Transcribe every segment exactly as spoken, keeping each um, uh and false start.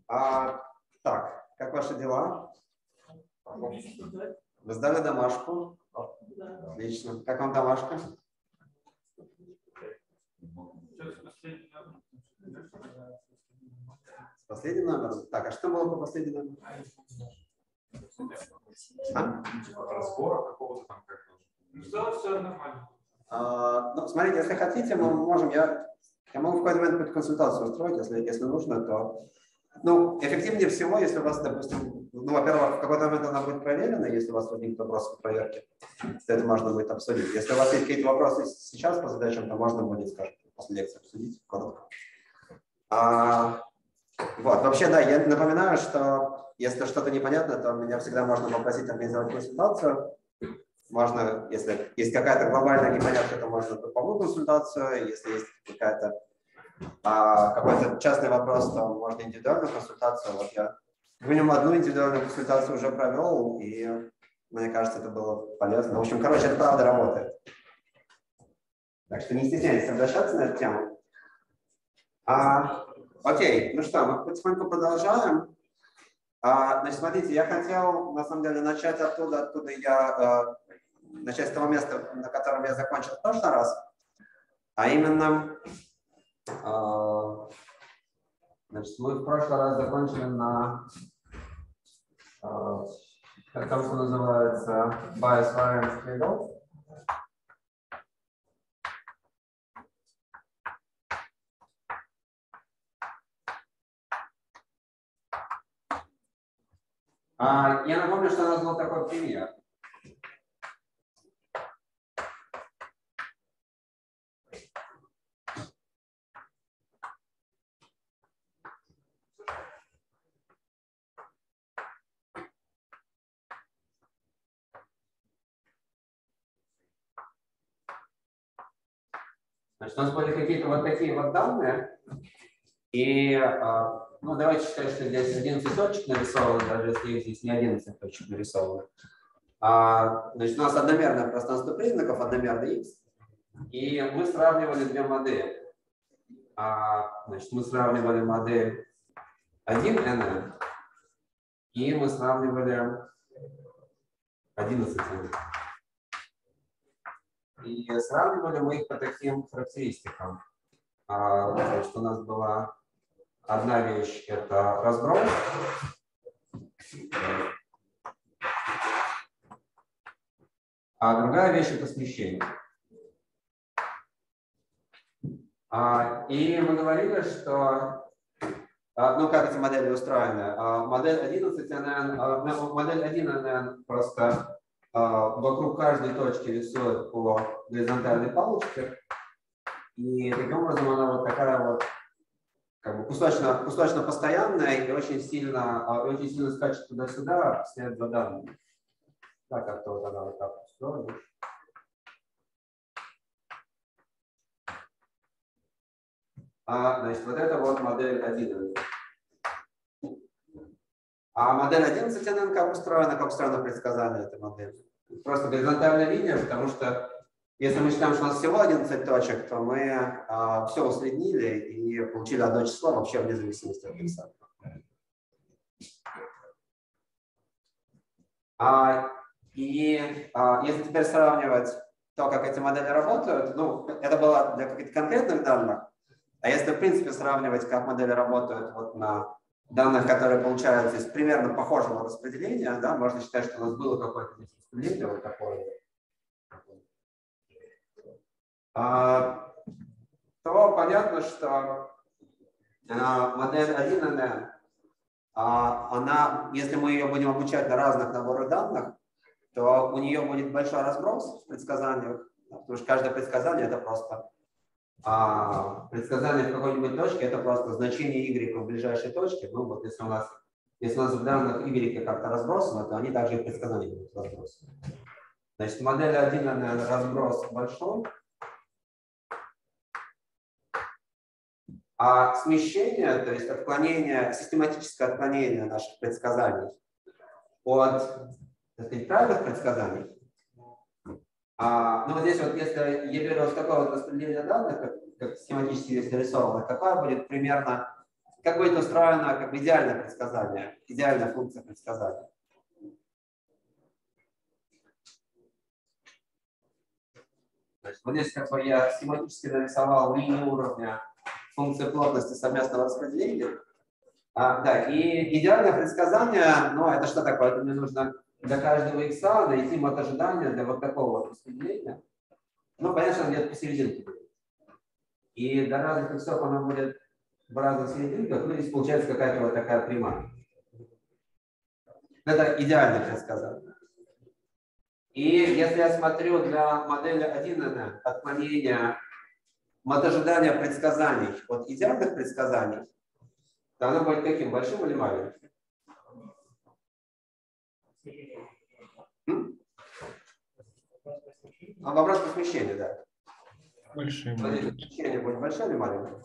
А, так, как ваши дела? Вы сдали домашку? Отлично. Как вам домашка? Последний номер? Так, а что было по последнему номеру? А? Разбора какого-то там как-то. Ну, все, все нормально. А, ну, смотрите, если хотите, мы можем, я, я могу в какой-то момент какую-то консультацию устроить, если, если нужно, то, ну, эффективнее всего, если у вас, допустим, ну, во-первых, в какой-то момент она будет проверена, если у вас возникнут вопросы к проверке, то это можно будет обсудить. Если у вас есть какие-то вопросы сейчас по задачам, то можно будет, скажем, после лекции обсудить коротко. А, вот, вообще, да, я напоминаю, что если что-то непонятно, то меня всегда можно попросить организовать консультацию. Можно, если есть какая-то глобальная непонятка, то можно групповую консультацию. Если есть какая-то а, какой-то частный вопрос, то можно индивидуальную консультацию. Вот я минимум одну индивидуальную консультацию уже провел, и мне кажется, это было полезно. В общем, короче, это правда работает. Так что не стесняйтесь обращаться на эту тему. А, окей, ну что, мы потихоньку продолжаем. А, значит, смотрите, я хотел, на самом деле, начать оттуда, оттуда я, э, начать с того места, на котором я закончил в прошлый раз, а именно, э, значит, мы в прошлый раз закончили на э, том, что называется bias variance trade-off. А, я напомню, что у нас был такой пример. Значит, у нас были какие-то вот такие вот данные, и ну, давайте считать, что здесь одиннадцать точек нарисовано, даже если здесь не одиннадцать точек нарисовано. А, значит, у нас одномерное пространство признаков, одномерный x, и мы сравнивали две модели. А, значит, мы сравнивали модель один эн эн, и мы сравнивали одиннадцать эн эн. И сравнивали мы их по таким характеристикам. А, значит, у нас была одна вещь – это разброс. А другая вещь – это смещение. А, и мы говорили, что, а, ну, как эти модели устроены. А, модель одиннадцать эн эн, а, модель один эн эн просто а, вокруг каждой точки рисует по горизонтальной палочке. И таким образом она вот такая вот, как бы кусочно, кусочно постоянная и очень сильно, а, очень сильно скачет туда-сюда вслед за данными. Так, как-то вот она вот так устроена. А, значит, вот это вот модель один эн эн. А модель одиннадцать эн эн как устроена, как устроено предсказание этой модели? Просто горизонтальная линия, потому что если мы считаем, что у нас всего одиннадцать точек, то мы а, все усреднили и получили одно число вообще вне зависимости от икса. А, и а, если теперь сравнивать то, как эти модели работают, ну, это было для каких-то конкретных данных. А если, в принципе, сравнивать, как модели работают вот на данных, которые получаются из примерно похожего распределения, да, можно считать, что у нас было какое-то распределение вот такое, а, то понятно, что а, модель один эн эн, а, она, если мы ее будем обучать на разных наборах данных, то у нее будет большой разброс в предсказаниях, потому что каждое предсказание это просто А предсказание в какой-нибудь точке это просто значение y в ближайшей точке. Ну вот если у нас, если у нас в данных y как-то разбросано, то они также и в предсказании будут разбросаны. Значит, в модели один эн эн разброс большой. А смещение, то есть отклонение, систематическое отклонение наших предсказаний от, так сказать, правильных предсказаний. А, ну вот здесь вот, если я беру вот такое вот распределение данных, как, как схематически здесь нарисовано, какое будет примерно как будет устроено как бы идеальное предсказание, идеальная функция предсказания. Значит, вот здесь как бы я схематически нарисовал линию уровня функции плотности совместного распределения. А, да, и идеальное предсказание, ну, это что такое? Это мне нужно для каждого x найти мат ожидания для вот такого вот распределения. Ну, понятно, где-то посерединке будет. И для разных иксов оно будет в разных серединках, ну, здесь получается какая-то вот такая прямая. Это идеальное предсказание. И если я смотрю для модели один эн отклонения мат ожидания предсказаний от идеальных предсказаний, то оно будет каким? Большим или маленьким? М? А вопрос по смещению, да. Большим. Смещение будет большое или маленькое?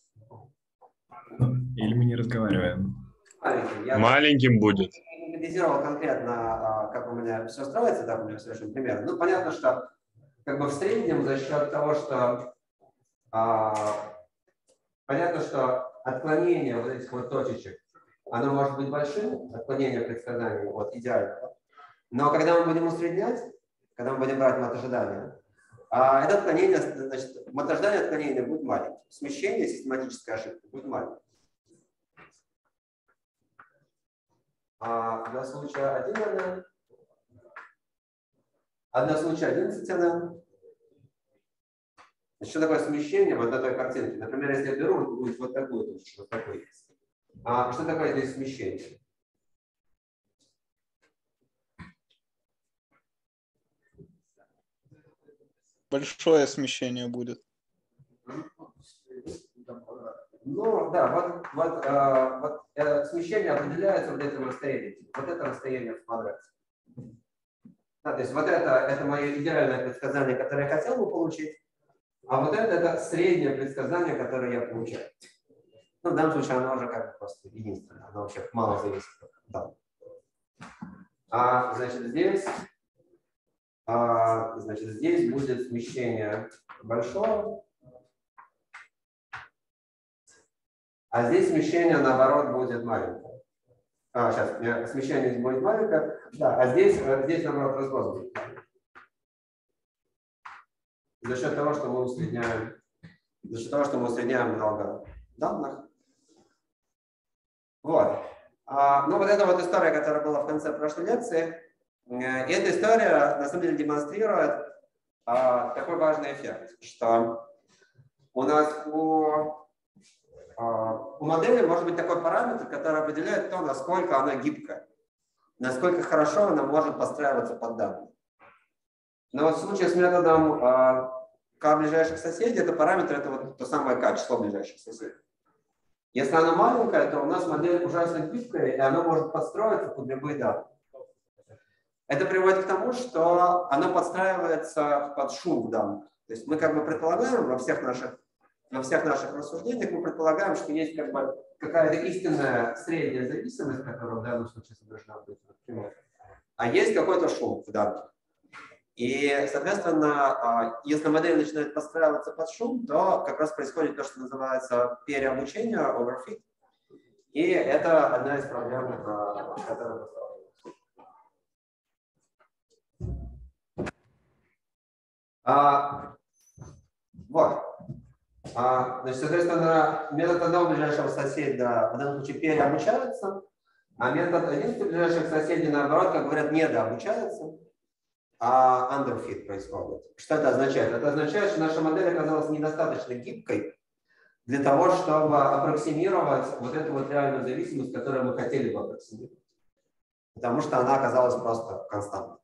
Или мы не разговариваем? Маленьким. Я Маленьким будет. не конкретизировал конкретно, как у меня все строится, так у меня совершенно примерно. Ну, понятно, что как бы в среднем за счет того, что а, понятно, что отклонение вот этих вот точечек, оно может быть большим, отклонение предсказаний от идеального. Но когда мы будем усреднять, когда мы будем брать мат ожидания, а это отклонение, значит, мат ожидания отклонения будет маленьким. Смещение, систематическая ошибка будет маленьким. А для случая один эн эн, а для случая одиннадцать эн эн, что такое смещение вот этой картинки? Например, если я беру, то будет вот такую точку, вот такой. А что такое здесь смещение? Большое смещение будет. Ну да, вот, вот, э, вот э, смещение определяется вот этим расстоянием. Вот это расстояние в квадрате. Да, то есть вот это, это мое идеальное предсказание, которое я хотел бы получить, а вот это, это среднее предсказание, которое я получаю. Ну, в данном случае оно уже как бы просто единственное, оно вообще мало зависит от данных. А, значит, здесь, а, значит, здесь будет смещение большое. А здесь смещение, наоборот, будет маленькое. А, сейчас, смещение здесь будет маленькое. Да, а здесь, здесь наоборот, разброс будет маленький. За счет того, что мы усредняем, за счет того, что мы усредняем много данных. Вот. А, ну, вот эта вот история, которая была в конце прошлой лекции, и эта история, на самом деле, демонстрирует а, такой важный эффект, что у нас у У модели может быть такой параметр, который определяет то, насколько она гибкая, насколько хорошо она может подстраиваться под данные. Но вот в случае с методом k ближайших соседей, это параметр, это вот то самое k, число ближайших соседей. Если она маленькая, то у нас модель ужасно гибкая, и она может подстроиться под любые данные. Это приводит к тому, что она подстраивается под шум в данных. То есть мы как бы предполагаем во всех наших Во всех наших рассуждениях мы предполагаем, что есть как бы какая-то истинная средняя зависимость, которая в данном случае должна быть, например, а есть какой-то шум в данных. И, соответственно, если модель начинает подстраиваться под шум, то как раз происходит то, что называется переобучение, overfit. И это одна из проблем, которая мы сталкиваемся. Вот. А, значит, соответственно, метод одного ближайшего соседа в данном случае переобучается, а метод одиннадцати ближайших соседей, наоборот, как говорят, недообучается, а underfit происходит. Что это означает? Это означает, что наша модель оказалась недостаточно гибкой для того, чтобы аппроксимировать вот эту вот реальную зависимость, которую мы хотели бы аппроксимировать. Потому что она оказалась просто константной.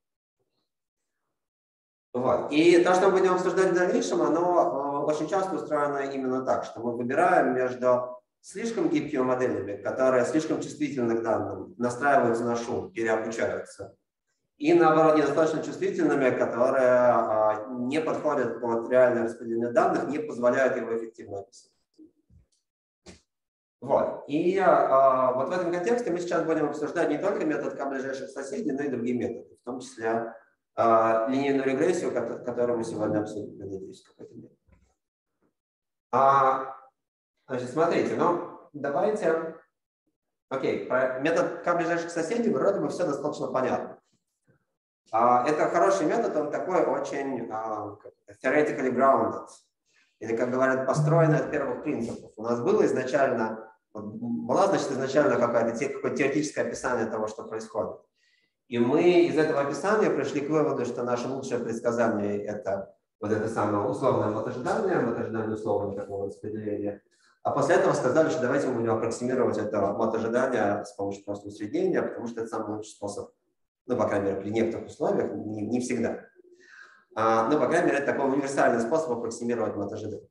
Вот. И то, что мы будем обсуждать в дальнейшем, оно очень часто устроено именно так, что мы выбираем между слишком гибкими моделями, которые слишком чувствительны к данным, настраиваются на шум, переобучаются, и наоборот недостаточно чувствительными, которые а, не подходят под реальное распределение данных, не позволяют его эффективно описать. Вот. И а, вот в этом контексте мы сейчас будем обсуждать не только метод k ближайших соседей, но и другие методы, в том числе а, линейную регрессию, которую мы сегодня обсудим, я надеюсь, в какой-то мере. А, значит, смотрите, ну, давайте... Окей, про метод К ближайших соседей вроде бы все достаточно понятно. А, это хороший метод, он такой очень uh, theoretically grounded. Или, как говорят, построенный от первых принципов. У нас было изначально, была, значит, изначально какое-то какое теоретическое описание того, что происходит. И мы из этого описания пришли к выводу, что наше лучшее предсказание – это вот это самое условное мотожидание, мотожидание условного такого распределения. А после этого сказали, что давайте мы будем аппроксимировать это мотожидание с помощью просто усреднения, потому что это самый лучший способ, ну, по крайней мере, при некоторых условиях, не, не всегда. А, ну, по крайней мере, это такой универсальный способ аппроксимировать мотожидание.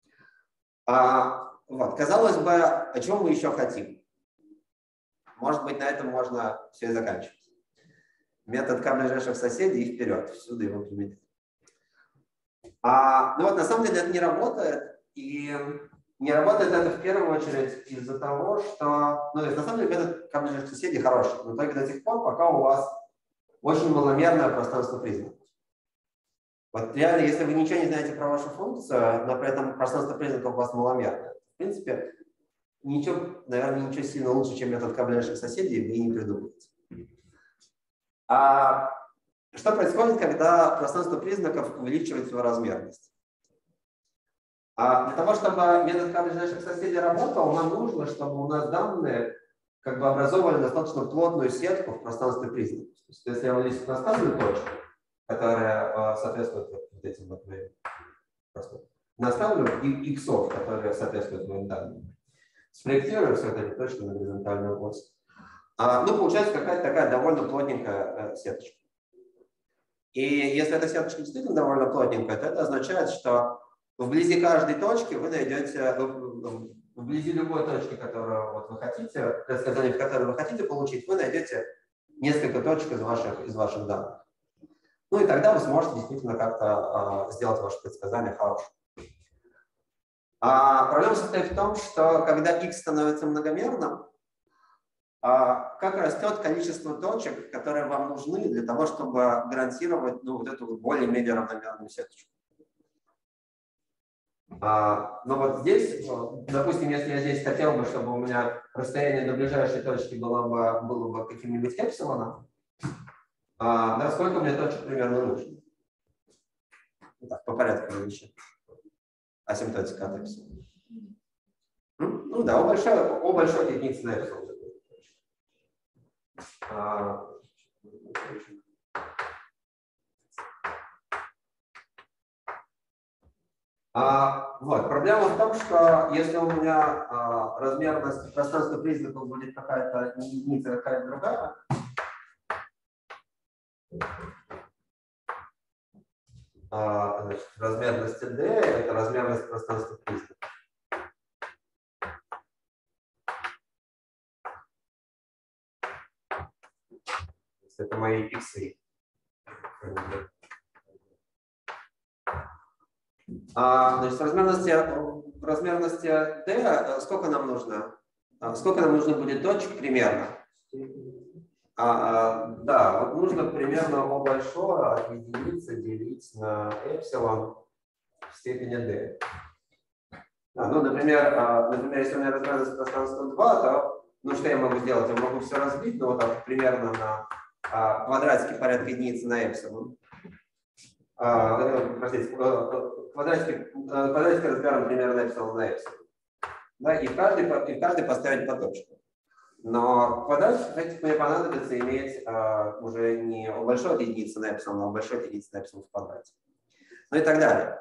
А, вот, казалось бы, о чем мы еще хотим? Может быть, на этом можно все и заканчивать. Метод К ближайших соседей и вперед, всюду его применять. А, ну вот, на самом деле это не работает, и не работает это в первую очередь из-за того, что, ну, то есть, на самом деле метод К ближайших соседей хороший, но только до тех пор, пока у вас очень маломерное пространство признаков. Вот реально, если вы ничего не знаете про вашу функцию, но при этом пространство признаков у вас маломерное, в принципе, ничего, наверное, ничего сильно лучше, чем метод К ближайших соседей, вы и не придумаете. А что происходит, когда пространство признаков увеличивает свою размерность? А для того, чтобы метод К ближайших соседей работал, нам нужно, чтобы у нас данные как бы образовывали достаточно плотную сетку в пространстве признаков. То есть, если я вот здесь наставлю точку, которая соответствует вот этим вот моим, просто наставлю иксов, которые соответствуют моим данным, спроектирую все это точно на горизонтальную ось. А, ну, получается какая-то такая довольно плотненькая сеточка. И если эта сеточка действительно довольно плотненькая, то это означает, что вблизи каждой точки вы найдете, вблизи любой точки, которую вот вы хотите, предсказание, в которой вы хотите получить, вы найдете несколько точек из ваших, из ваших данных. Ну и тогда вы сможете действительно как-то э, сделать ваше предсказание хорошим. А проблема состоит в том, что когда x становится многомерным, а как растет количество точек, которые вам нужны для того, чтобы гарантировать, ну, вот эту вот более-менее равномерную сеточку. А, ну вот здесь, допустим, если я здесь хотел бы, чтобы у меня расстояние до ближайшей точки было бы, было бы каким-нибудь эпсилоном, а, да, сколько мне точек примерно нужно? Так, по порядку вещей. Асимптотика от эпсилона. Ну да, о большой, о большой единице на эпсилон. А, а, вот, проблема в том, что если у меня а, размерность пространства признаков будет какая-то единица, какая-то другая, а, значит, размерность d это размерность пространства признаков. Это мои иксы. А, значит, в размерности, в размерности d сколько нам нужно? Сколько нам нужно будет точек примерно? А, а, да, вот нужно примерно O большое от единицы делить на эпсилон в степени d. А, ну, например, а, например, если у меня размерность пространства два, то ну, что я могу сделать? Я могу все разбить, ну, вот так, примерно на а, квадратики порядка единицы на эпсилон. А, простите, квадратики, квадратики размером примерно эпсилон на эпсилон. Да, и в каждой, и в каждой поставить по точку. Но квадратик этих мне понадобится иметь а, уже не о большой от единицы на эпсилон, а о большой от единицы на эпсилон в квадрате. Ну и так далее.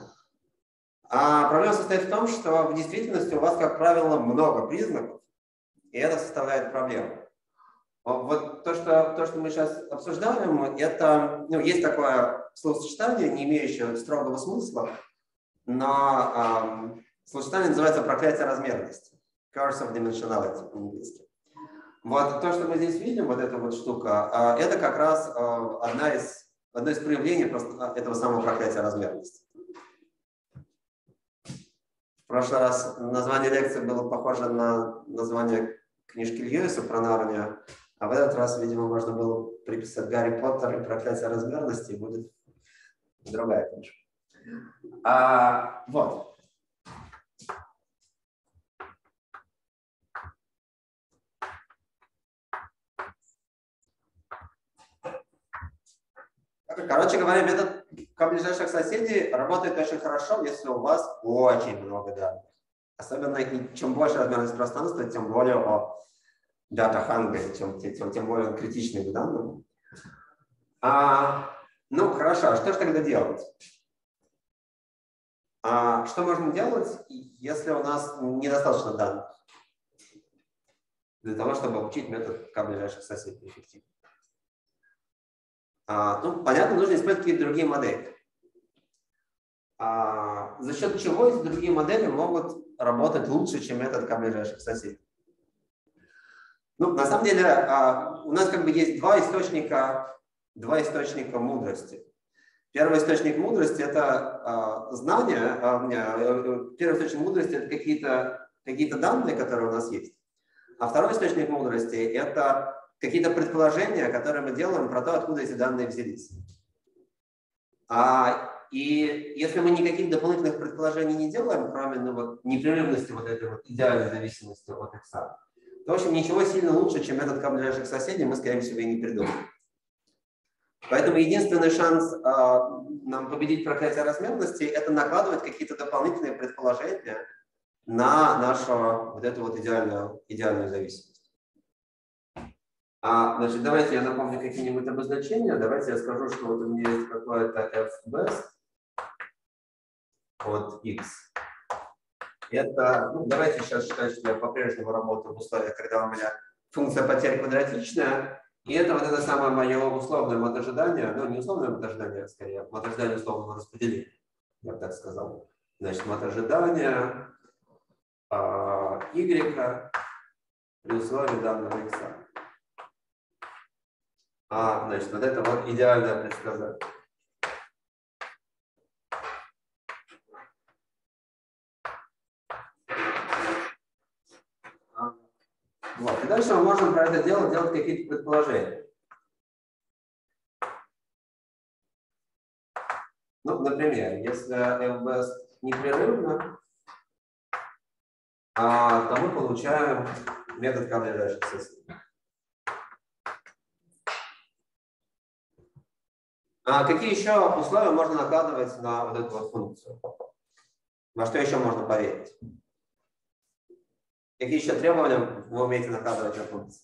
А проблема состоит в том, что в действительности у вас, как правило, много признаков, и это составляет проблему. Вот то, что, то, что мы сейчас обсуждаем, это, ну, есть такое словосочетание, не имеющее строгого смысла, но эм, словосочетание называется проклятие размерности. Curse of dimensionality по-английски. Вот то, что мы здесь видим, вот эта вот штука, э, это как раз э, одна из, одно из проявлений просто этого самого проклятия размерности. В прошлый раз название лекции было похоже на название книжки Льюиса про Нарнию, а в этот раз, видимо, можно было приписать Гарри Поттер и проклятие размерности, и будет другая книжка. А, вот. Короче говоря, метод к ближайших соседей работает очень хорошо, если у вас очень много данных. Особенно, и чем больше размерность пространства, тем более о data hungry, тем, тем, тем более он критичный к данным. А, ну, хорошо, а что же тогда делать? А, что можно делать, если у нас недостаточно данных? Для того, чтобы обучить метод к ближайших соседей эффективно. А, ну, понятно, нужно использовать какие-то другие модели. А, за счет чего эти другие модели могут работать лучше, чем метод к ближайших соседей? Ну, на самом деле, а, у нас как бы есть два источника, два источника мудрости. Первый источник мудрости – это а, знания. А, первый источник мудрости – это какие-то какие-то данные, которые у нас есть. А второй источник мудрости – это какие-то предположения, которые мы делаем про то, откуда эти данные взялись. А, и если мы никаких дополнительных предположений не делаем, кроме ну, вот, непрерывности вот этой вот идеальной зависимости от x, то, в общем, ничего сильно лучше, чем метод к ближайших соседей, мы, скорее всего, и не придумаем. Поэтому единственный шанс а, нам победить проклятие размерности – это накладывать какие-то дополнительные предположения на нашу вот эту вот идеальную, идеальную зависимость. А, значит, давайте я напомню какие-нибудь обозначения. Давайте я скажу, что вот у меня есть какое-то fbest от x. Это, ну, давайте сейчас считать, что я по-прежнему работаю в условиях, когда у меня функция потерь квадратичная. И это вот это самое мое условное мотожидание, ну не условное мотожидание, а скорее мотожидание условного распределения, я бы так сказал. Значит, мотожидание а, y при условии данного x. А, значит, вот это вот идеальное предсказание. Вот. И дальше мы можем про это дело делать какие-то предположения. Ну, например, если fbest непрерывно, а, то мы получаем метод к ближайших соседей. А какие еще условия можно накладывать на вот эту вот функцию? Во что еще можно поверить? Какие еще требования вы умеете накладывать на функцию?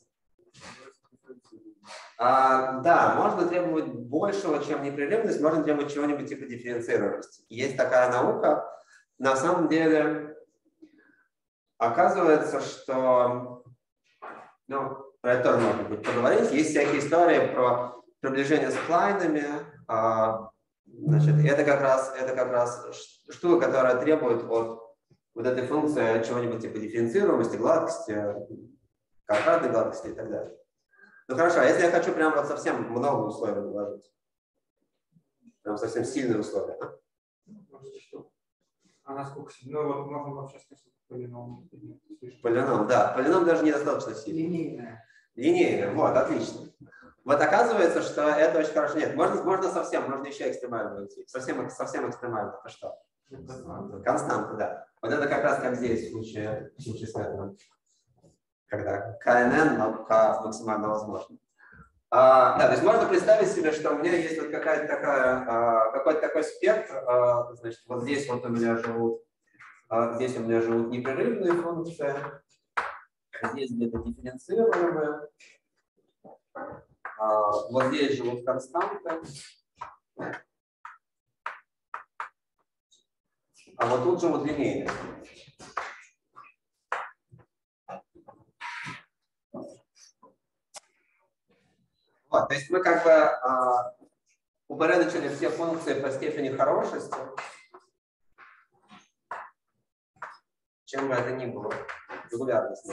А, да, можно требовать большего, чем непрерывность, можно требовать чего-нибудь типа дифференцированности. Есть такая наука. На самом деле, оказывается, что, ну, про это тоже можно будет поговорить. Есть всякие истории про приближение с сплайнами. А, значит, это как раз, это как раз штука, которая требует от вот этой функции чего-нибудь типа дифференцируемости, гладкости, квадратной гладкости и так далее. Ну хорошо, а если я хочу прям вот совсем много условий наложить? Прям совсем сильные условия. А, а насколько сильно? Ну, вот можно вообще сказать, полином. Полином, да. Полином даже недостаточно сильный. Линейная. Линейная, вот, отлично. Вот оказывается, что это очень хорошо. Нет, можно, можно совсем, можно еще экстремально уйти. Совсем, совсем экстремально. Это что? Константа. Константа, да. Вот это как раз как здесь в случае, в случае с этим. Когда КНН, но К максимально возможно. А, да, то есть можно представить себе, что у меня есть вот какая-то такая, а, какой-то такой спектр. А, значит, вот здесь вот у меня живут, а, здесь у меня живут непрерывные функции, здесь где-то дифференцируемые, а, вот здесь живут константы, а вот тут живут линейные. Вот, то есть мы как бы а, упорядочили все функции по степени хорошести, чем бы это ни было, регулярность.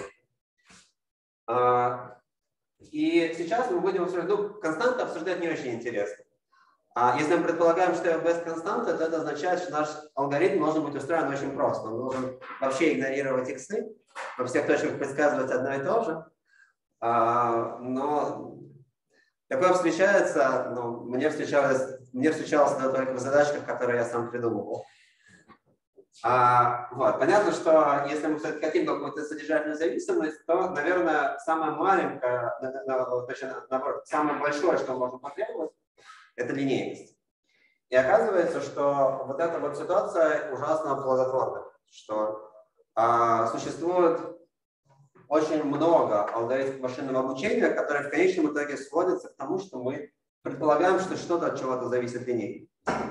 А, и сейчас мы будем обсуждать, ну, константы обсуждать не очень интересно. А если мы предполагаем, что fbest константа, то это означает, что наш алгоритм должен быть устроен очень просто. Он должен вообще игнорировать иксы, во всех точках предсказывать одно и то же. А, но такое встречается, ну, мне встречалось, мне встречалось это только в задачках, которые я сам придумывал. А, вот. Понятно, что если мы все-таки хотим какую-то содержательную зависимость, то, наверное, самое маленькое, точнее, наоборот, самое большое, что можно потребовать, это линейность. И оказывается, что вот эта вот ситуация ужасно плодотворна, что а, существует очень много алгоритмов машинного обучения, которые в конечном итоге сводятся к тому, что мы предполагаем, что что-то от чего-то зависит линейно.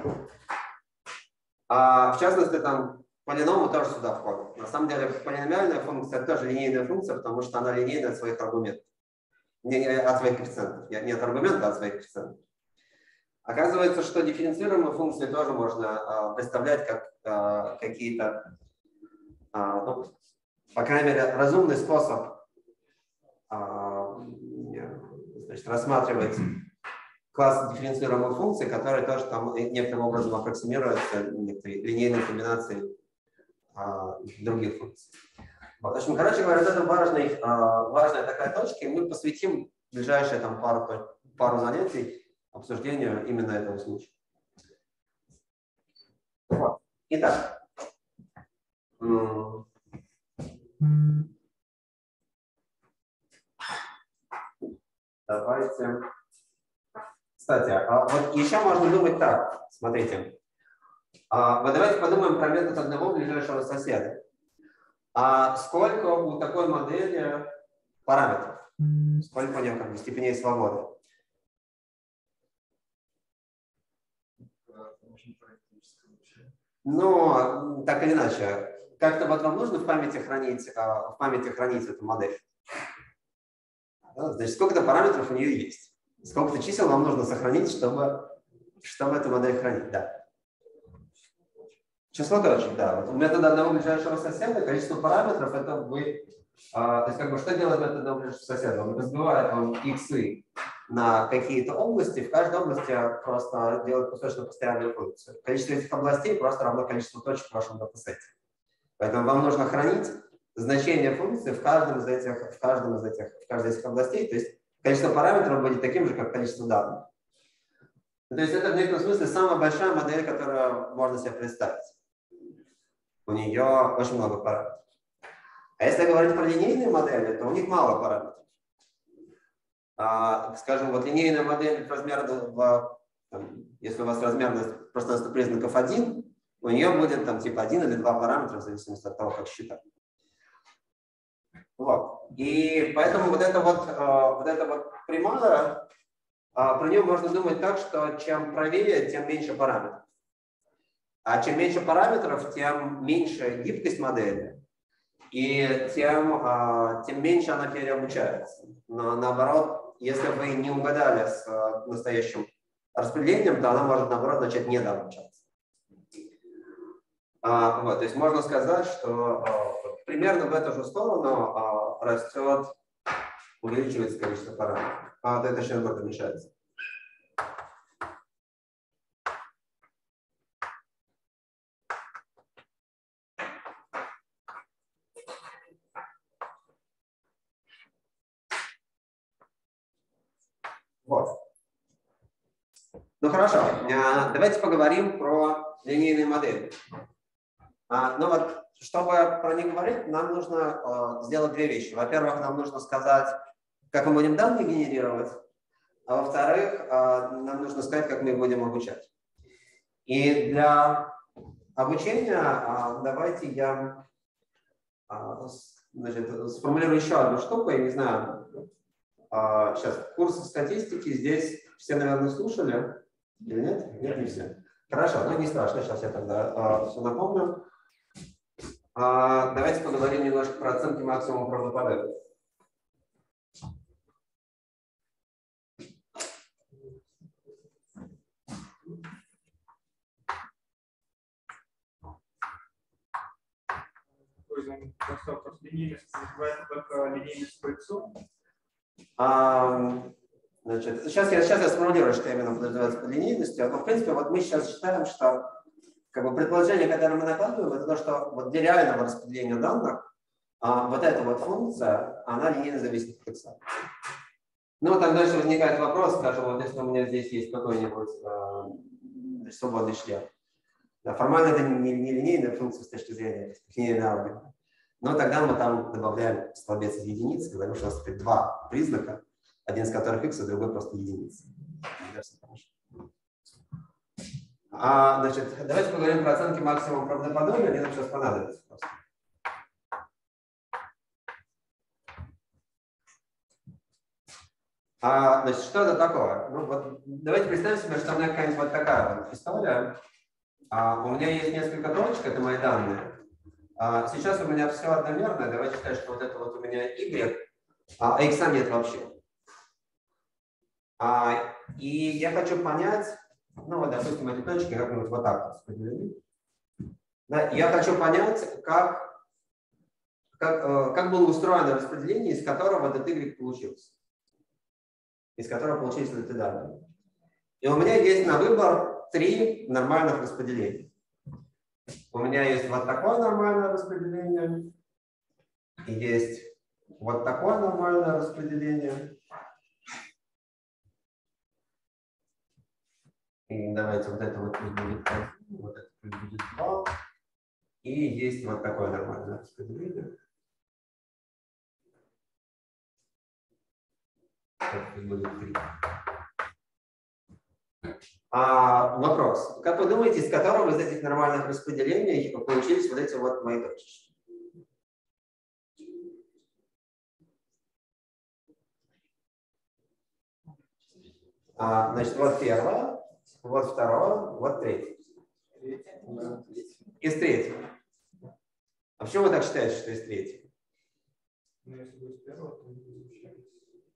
А в частности, там полиномы тоже сюда входят. На самом деле, полиномиальная функция это тоже линейная функция, потому что она линейная от своих аргументов. Не, не от своих коэффициентов. Не от аргумента, а от своих коэффициентов. Оказывается, что дифференцируемые функции тоже можно а, представлять как а, какие-то, а, ну, по крайней мере, разумный способ а, значит, рассматривать класс дифференцируемых функций, которые тоже там некоторым образом аппроксимируются некоторые линейные комбинации а, других функций. Вот, в общем, короче говоря, это важный, а, важная такая точка, и мы посвятим ближайшие там, пару, пару занятий обсуждению именно этого случая. Вот. Итак. Давайте. Кстати, а вот еще можно думать так. Смотрите. А, вот давайте подумаем про метод одного ближайшего соседа. А сколько у такой модели параметров? Сколько у нее как бы, степеней свободы? Но так или иначе, как-то вот вам нужно в памяти хранить, в памяти хранить эту модель. Значит, сколько-то параметров у нее есть. Сколько-то чисел вам нужно сохранить, чтобы, чтобы эту модель хранить. Да. Число точек, да. Вот у метода одного ближайшего соседа количество параметров это вы. А, то есть, как бы, что делает метод одного ближайшего соседа? Он разбивает вам иксы на какие-то области, в каждой области просто делает кусочно постоянную функцию. Количество этих областей просто равно количеству точек в вашем датасете. Поэтому вам нужно хранить значение функции в каждом из этих, в каждом из этих, в каждой из этих областей. То есть количество параметров будет таким же, как количество данных. То есть это в некотором смысле самая большая модель, которую можно себе представить. У нее очень много параметров. А если говорить про линейные модели, то у них мало параметров. А, скажем, вот линейная модель размерного, там, если у вас размерность пространства признаков один, у нее будет там типа один или два параметра, в зависимости от того, как считать. Вот. И поэтому вот эта вот, э, вот эта вот прямая, э, про нее можно думать так, что чем правее, тем меньше параметров. А чем меньше параметров, тем меньше гибкость модели, и тем, э, тем меньше она переобучается. Но наоборот, если вы не угадали с э, настоящим распределением, то она может, наоборот, начать недообучаться. А, вот, то есть можно сказать, что а, примерно в эту же сторону а, растет, увеличивается количество параметров. А вот это еще немного мешается. Вот. Ну хорошо, давайте поговорим про линейные модели. А, ну вот, чтобы про них говорить, нам нужно а, сделать две вещи. Во-первых, нам нужно сказать, как мы будем данные генерировать, а во-вторых, а, нам нужно сказать, как мы их будем обучать. И для обучения а, давайте я а, значит, сформулирую еще одну штуку. Я не знаю, а, сейчас курсы статистики здесь все, наверное, слушали или нет? Нет, не все. Хорошо, ну не страшно, сейчас я тогда а, все напомню. А, давайте поговорим немножко про оценки максимума правдоподобия. Линейность называется только линейность по иксу? А, значит, сейчас я, сейчас я сформулирую, что именно подразумевается под линейностью. Но, в принципе, вот мы сейчас считаем, что как бы, предположение, которое мы накладываем, это то, что вот для реального распределения данных а, вот эта вот функция, она линейно зависит от икса. Ну, там дальше возникает вопрос, скажем, вот если у меня здесь есть какой-нибудь э, свободный член. Да, формально это не, не линейная функция с точки зрения линейной алгебры. Но тогда мы там добавляем столбец из единиц, говорим, что у нас теперь два признака, один из которых x, а другой просто единица. А, значит, давайте поговорим про оценки максимума правдоподобия, мне нам сейчас понадобится просто. А, значит, что это такое? Ну, вот, давайте представим себе, что у меня какая-нибудь вот такая вот история. А, у меня есть несколько точек, это мои данные. А, сейчас у меня все одномерное. Давайте считать, что вот это вот у меня y, а x нет вообще. А, и я хочу понять, ну вот, допустим, эти точки как-нибудь вот так распределены. Да, я хочу понять, как, как, как было устроено распределение, из которого этот y получился. Из которого получились эти данные. И у меня есть на выбор три нормальных распределения. У меня есть вот такое нормальное распределение, и есть вот такое нормальное распределение. И давайте вот это вот пусть будет один, вот это пусть будет два. И есть вот такое нормальное распределение. Это пусть будет три. А, вопрос. Как вы думаете, из которого из этих нормальных распределений получились вот эти вот мои точки? А, значит, вот первое, вот второе, вот третье. Из третьего. А почему вы так считаете, что из третьего? Ну, если будет с первого, то не будет изучать.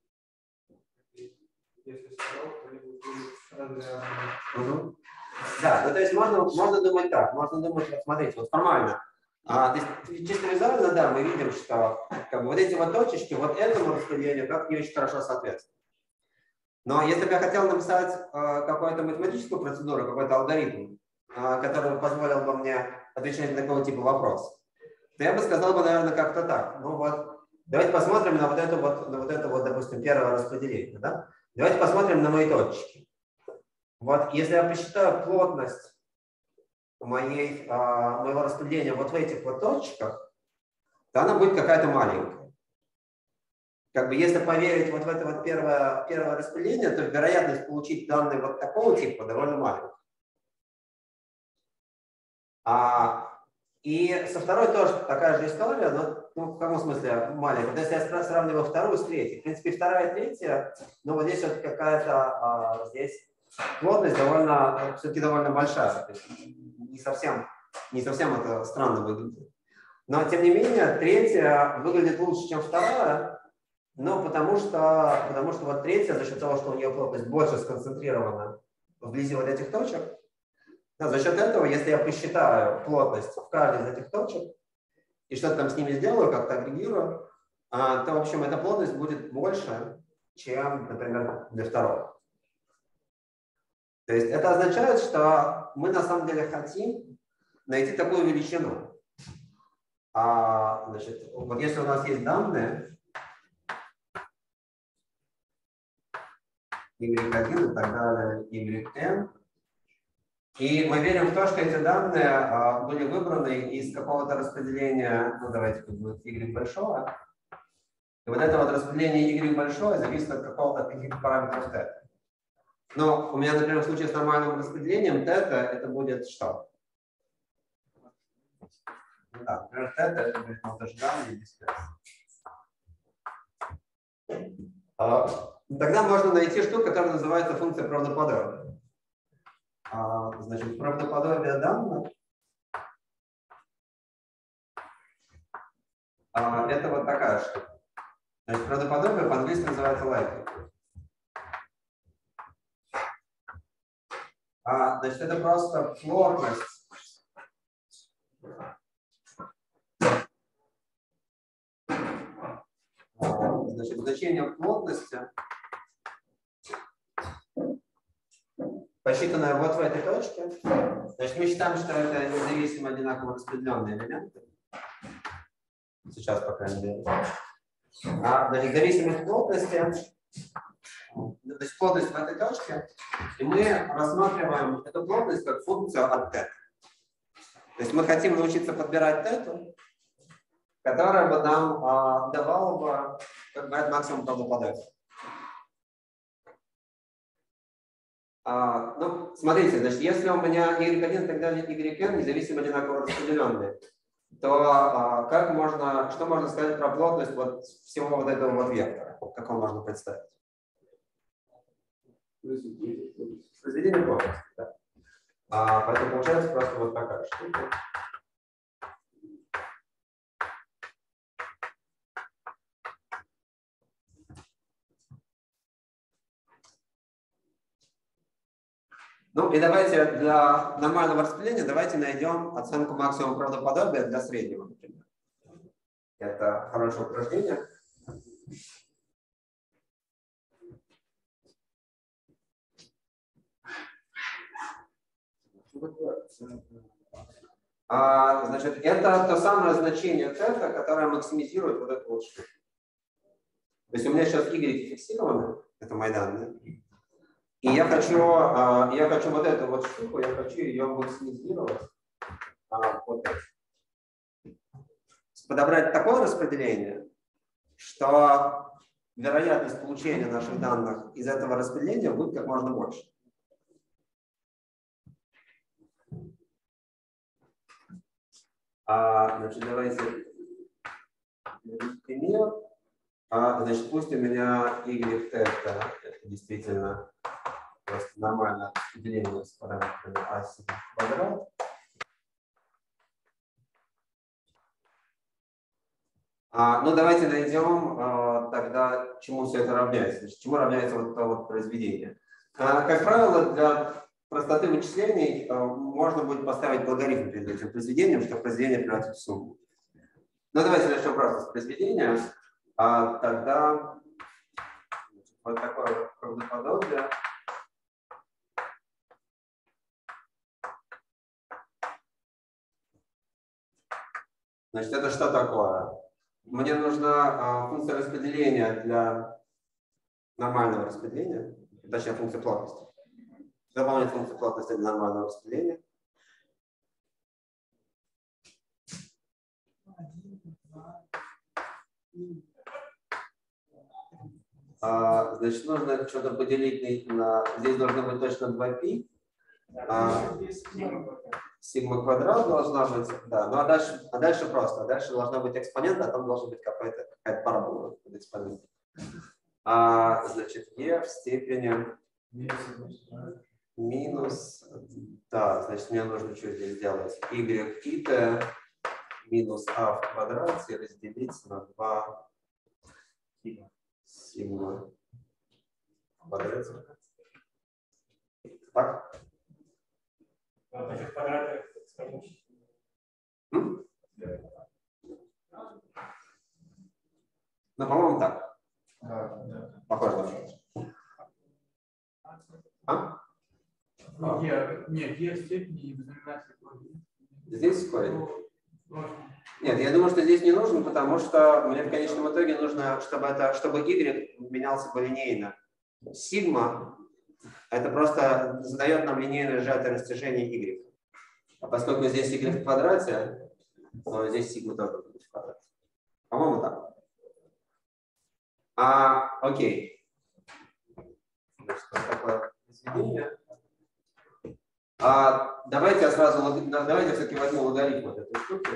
Если с второго, то не будет разрядно. Угу. Да, ну то есть можно, можно думать так, можно думать, вот смотрите, вот формально. А, то есть, чисто визуально, да, мы видим, что как бы, вот эти вот точечки, вот этому распределению как не очень хорошо соответствуют. Но если бы я хотел написать э, какую-то математическую процедуру, какой-то алгоритм, э, который позволил бы мне отвечать на такого типа вопрос, то я бы сказал бы, наверное, как-то так. Ну вот, давайте посмотрим на вот это вот, на вот это вот, допустим, первое распределение. Да? Давайте посмотрим на мои точечки. Вот, если я посчитаю плотность моей, э, моего распределения вот в этих вот точках, то она будет какая-то маленькая. Как бы, если поверить вот в это вот первое, первое распределение, то вероятность получить данные вот такого типа довольно маленькая. А, и со второй тоже такая же история, но ну, в каком смысле маленькая? То есть я сравниваю вторую с третьей. В принципе, вторая и третья, но вот здесь вот какая-то, а, здесь плотность довольно, все-таки довольно большая. То есть не совсем, не совсем это странно выглядит. Но, тем не менее, третья выглядит лучше, чем вторая. Ну, потому что, потому что вот третья, за счет того, что у нее плотность больше сконцентрирована вблизи вот этих точек, да, за счет этого, если я посчитаю плотность в каждой из этих точек и что-то там с ними сделаю, как-то агрегирую, а, то, в общем, эта плотность будет больше, чем, например, для второго. То есть это означает, что мы на самом деле хотим найти такую величину. А, значит, вот если у нас есть данные, y один и так далее, yn. И мы верим в то, что эти данные а, были выбраны из какого-то распределения, ну давайте тут будет y большое. И вот это вот распределение y большое зависит от какого-то от каких-то параметров θ. Но у меня, например, в случае с нормальным распределением θ это будет что? Да, например, θ это будет ожидание без связи. Тогда можно найти штуку, которая называется функция правдоподобия. А, значит, правдоподобие данных а, это вот такая штука. Значит, правдоподобие по-английски называется likelihood. А, значит, это просто плотность. А, значит, значение плотности, посчитанное вот в этой точке. Значит, мы считаем, что это независимо одинаково распределенные элементы. Сейчас, по крайней мере. А, значит, зависимость плотности, значит, плотность в этой точке, и мы рассматриваем эту плотность как функцию от θ. То есть мы хотим научиться подбирать θ, которая бы нам а, давала бы, как бы, максимум правдоподобия. А, ну, смотрите, значит, если у меня y один и так далее, yn независимо одинаково распределенные, то а, как можно, что можно сказать про плотность вот всего вот этого вот вектора? Как его можно представить? Произведение плотности, да. А, поэтому получается просто вот такая штука. Ну и давайте для нормального распределения давайте найдем оценку максимума правдоподобия для среднего, например. Это хорошее упражнение. А, значит, это то самое значение θ, которое максимизирует вот эту вот штуку. То есть у меня сейчас y фиксированы, это мои данные. И я хочу, а, я хочу вот эту вот штуку, я хочу ее максимизировать. А, вот это. Подобрать такое распределение, что вероятность получения наших данных из этого распределения будет как можно больше. А, значит, давайте пример. А, значит, пусть у меня y θ, это действительно просто нормальное распределение с параметрами а квадрат. А, ну, давайте найдем а, тогда, чему все это равняется. Значит, чему равняется вот это вот произведение. А, как правило, для простоты вычислений а, можно будет поставить логарифм перед этим произведением, чтобы произведение превратить в сумму. Ну, давайте начнем просто с произведения. А, тогда вот такое правдоподобие. Значит, это что такое? Мне нужна а, функция распределения для нормального распределения, точнее функция плотности. Дополнить функцию плотности для нормального распределения. А, значит, нужно что-то поделить на... Здесь должно быть точно два π. А, сигма квадрат должна быть, да, ну а дальше, а дальше просто, а дальше должна быть экспонент, а там должна быть какая-то какая парабола под экспонент. А, значит, e в степени минус, да, значит, мне нужно что здесь сделать? Y θ минус а в квадрате разделить на два сигма в квадрате. Так? М? Ну, по-моему, так. Похоже на что. А? Нет, нет, есть степени и знаменатель. Здесь корень? Нет, я думаю, что здесь не нужен, потому что мне в конечном итоге нужно, чтобы, это, чтобы y менялся полинейно. Сигма это просто задает нам линейное сжатое растяжение y. А поскольку здесь y в квадрате, то здесь сигма тоже будет в квадрате. По-моему, так. А, окей. Значит, вот такое произведение. А, давайте я сразу, давайте все-таки возьму логарифм вот этой штуки.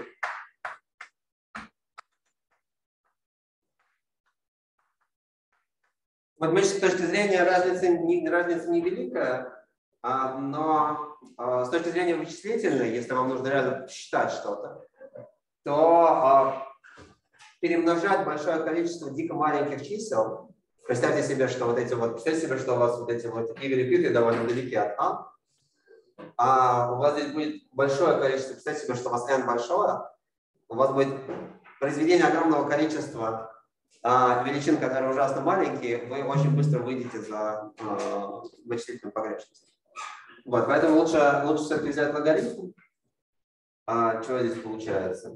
Вот мы с точки зрения разницы, не, разница невеликая, а, но а, с точки зрения вычислительной, если вам нужно реально считать что-то, то а, перемножать большое количество дико маленьких чисел, представьте себе, что вот эти вот, представьте себе, что у вас вот эти вот y довольно далеки от а, а у вас здесь будет большое количество, представьте себе, что у вас n большое, у вас будет произведение огромного количества а, величин, которые ужасно маленькие, вы очень быстро выйдете за а, вычислительную погрешность. Вот, поэтому лучше, лучше все-таки взять логарифм. А, что здесь получается?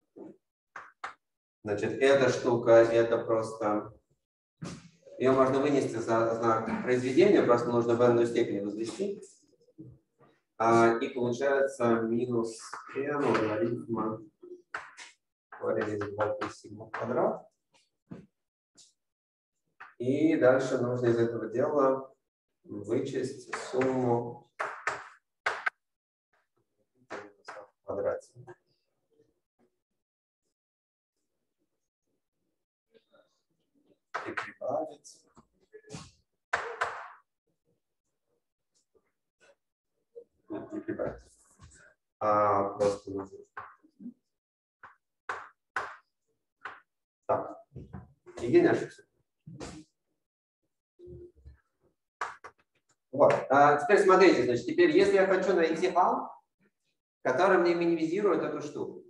Значит, эта штука, это просто... Ее можно вынести за знак произведения, просто нужно в n степени возвести. А, и получается минус n логарифма корень из два π сигма квадрат. И дальше нужно из этого дела вычесть сумму в квадрате. И прибавить не прибавить, а просто назад. Так, Евгений не ошибся. Вот. А теперь смотрите, значит, теперь если я хочу найти А, который мне минимизирует эту штуку.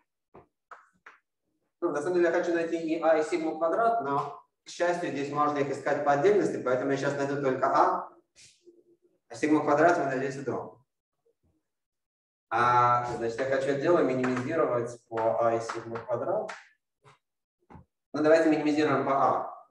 Ну, на самом деле я хочу найти и А, и сигму квадрат, но, к счастью, здесь можно их искать по отдельности, поэтому я сейчас найду только А, а сигму квадрат вы найдете дома. А, значит, я хочу это дело минимизировать по А и сигму квадрат. Ну, давайте минимизируем по А.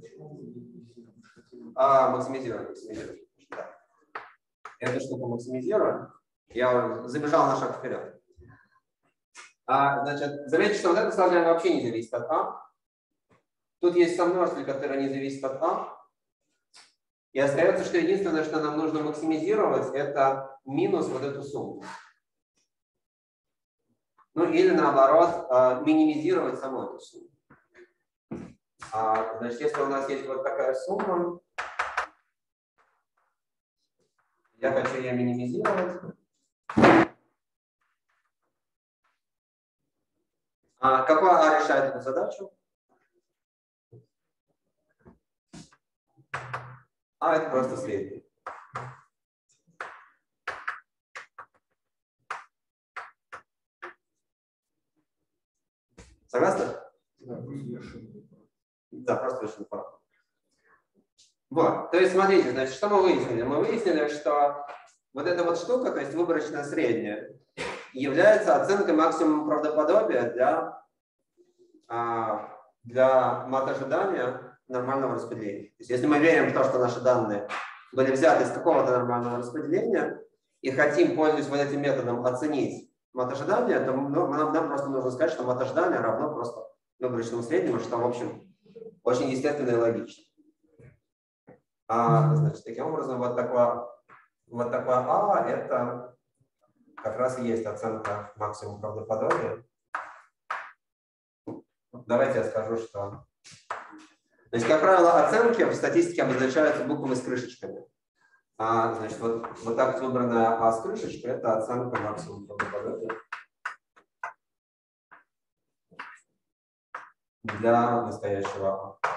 А, максимизируем, максимизируем. Да. Эту штуку максимизируем. Я забежал на шаг вперед. А, значит, заметьте, что вот это сложение вообще не зависит от А. Тут есть сомножитель, который не зависит от А. И остается, что единственное, что нам нужно максимизировать, это минус вот эту сумму. Ну или наоборот, минимизировать саму эту сумму. А, значит, если у нас есть вот такая сумма, я хочу ее минимизировать. А какой А решает эту задачу? А это просто средний. Согласны? Да, просто совершенно прав. Вот, то есть смотрите, значит, что мы выяснили? Мы выяснили, что вот эта вот штука, то есть выборочная средняя, является оценкой максимума правдоподобия для, для мат-ожидания нормального распределения. То есть если мы верим в то, что наши данные были взяты из какого-то нормального распределения и хотим, пользуясь вот этим методом, оценить мат-ожидание, то ну, нам, нам просто нужно сказать, что мат-ожидание равно просто выборочному среднему, что, в общем, очень естественно и логично. А, значит, таким образом, вот такое, вот такое А, это как раз и есть оценка максимума правдоподобия. Давайте я скажу, что... То есть, как правило, оценки в статистике обозначаются буквами с крышечками. А, значит, вот, вот так выбранная А с крышечкой – это оценка максимума правдоподобия для настоящего А.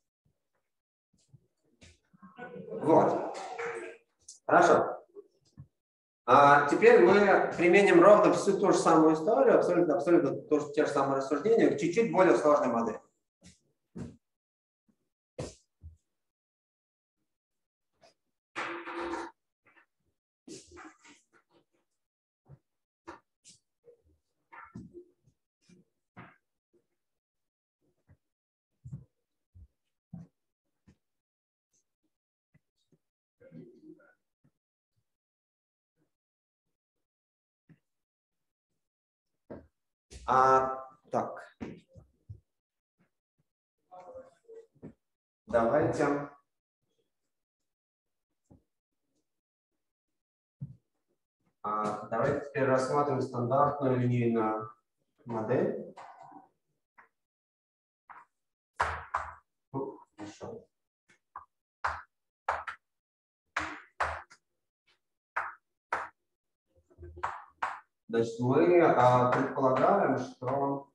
Вот. Хорошо. А теперь мы применим ровно всю ту же самую историю, абсолютно, абсолютно то, те же самые рассуждения, к чуть-чуть более сложной модели. А, так. Давайте. А, давайте теперь рассмотрим стандартную линейную модель. Хорошо. Значит, мы а, предполагаем, что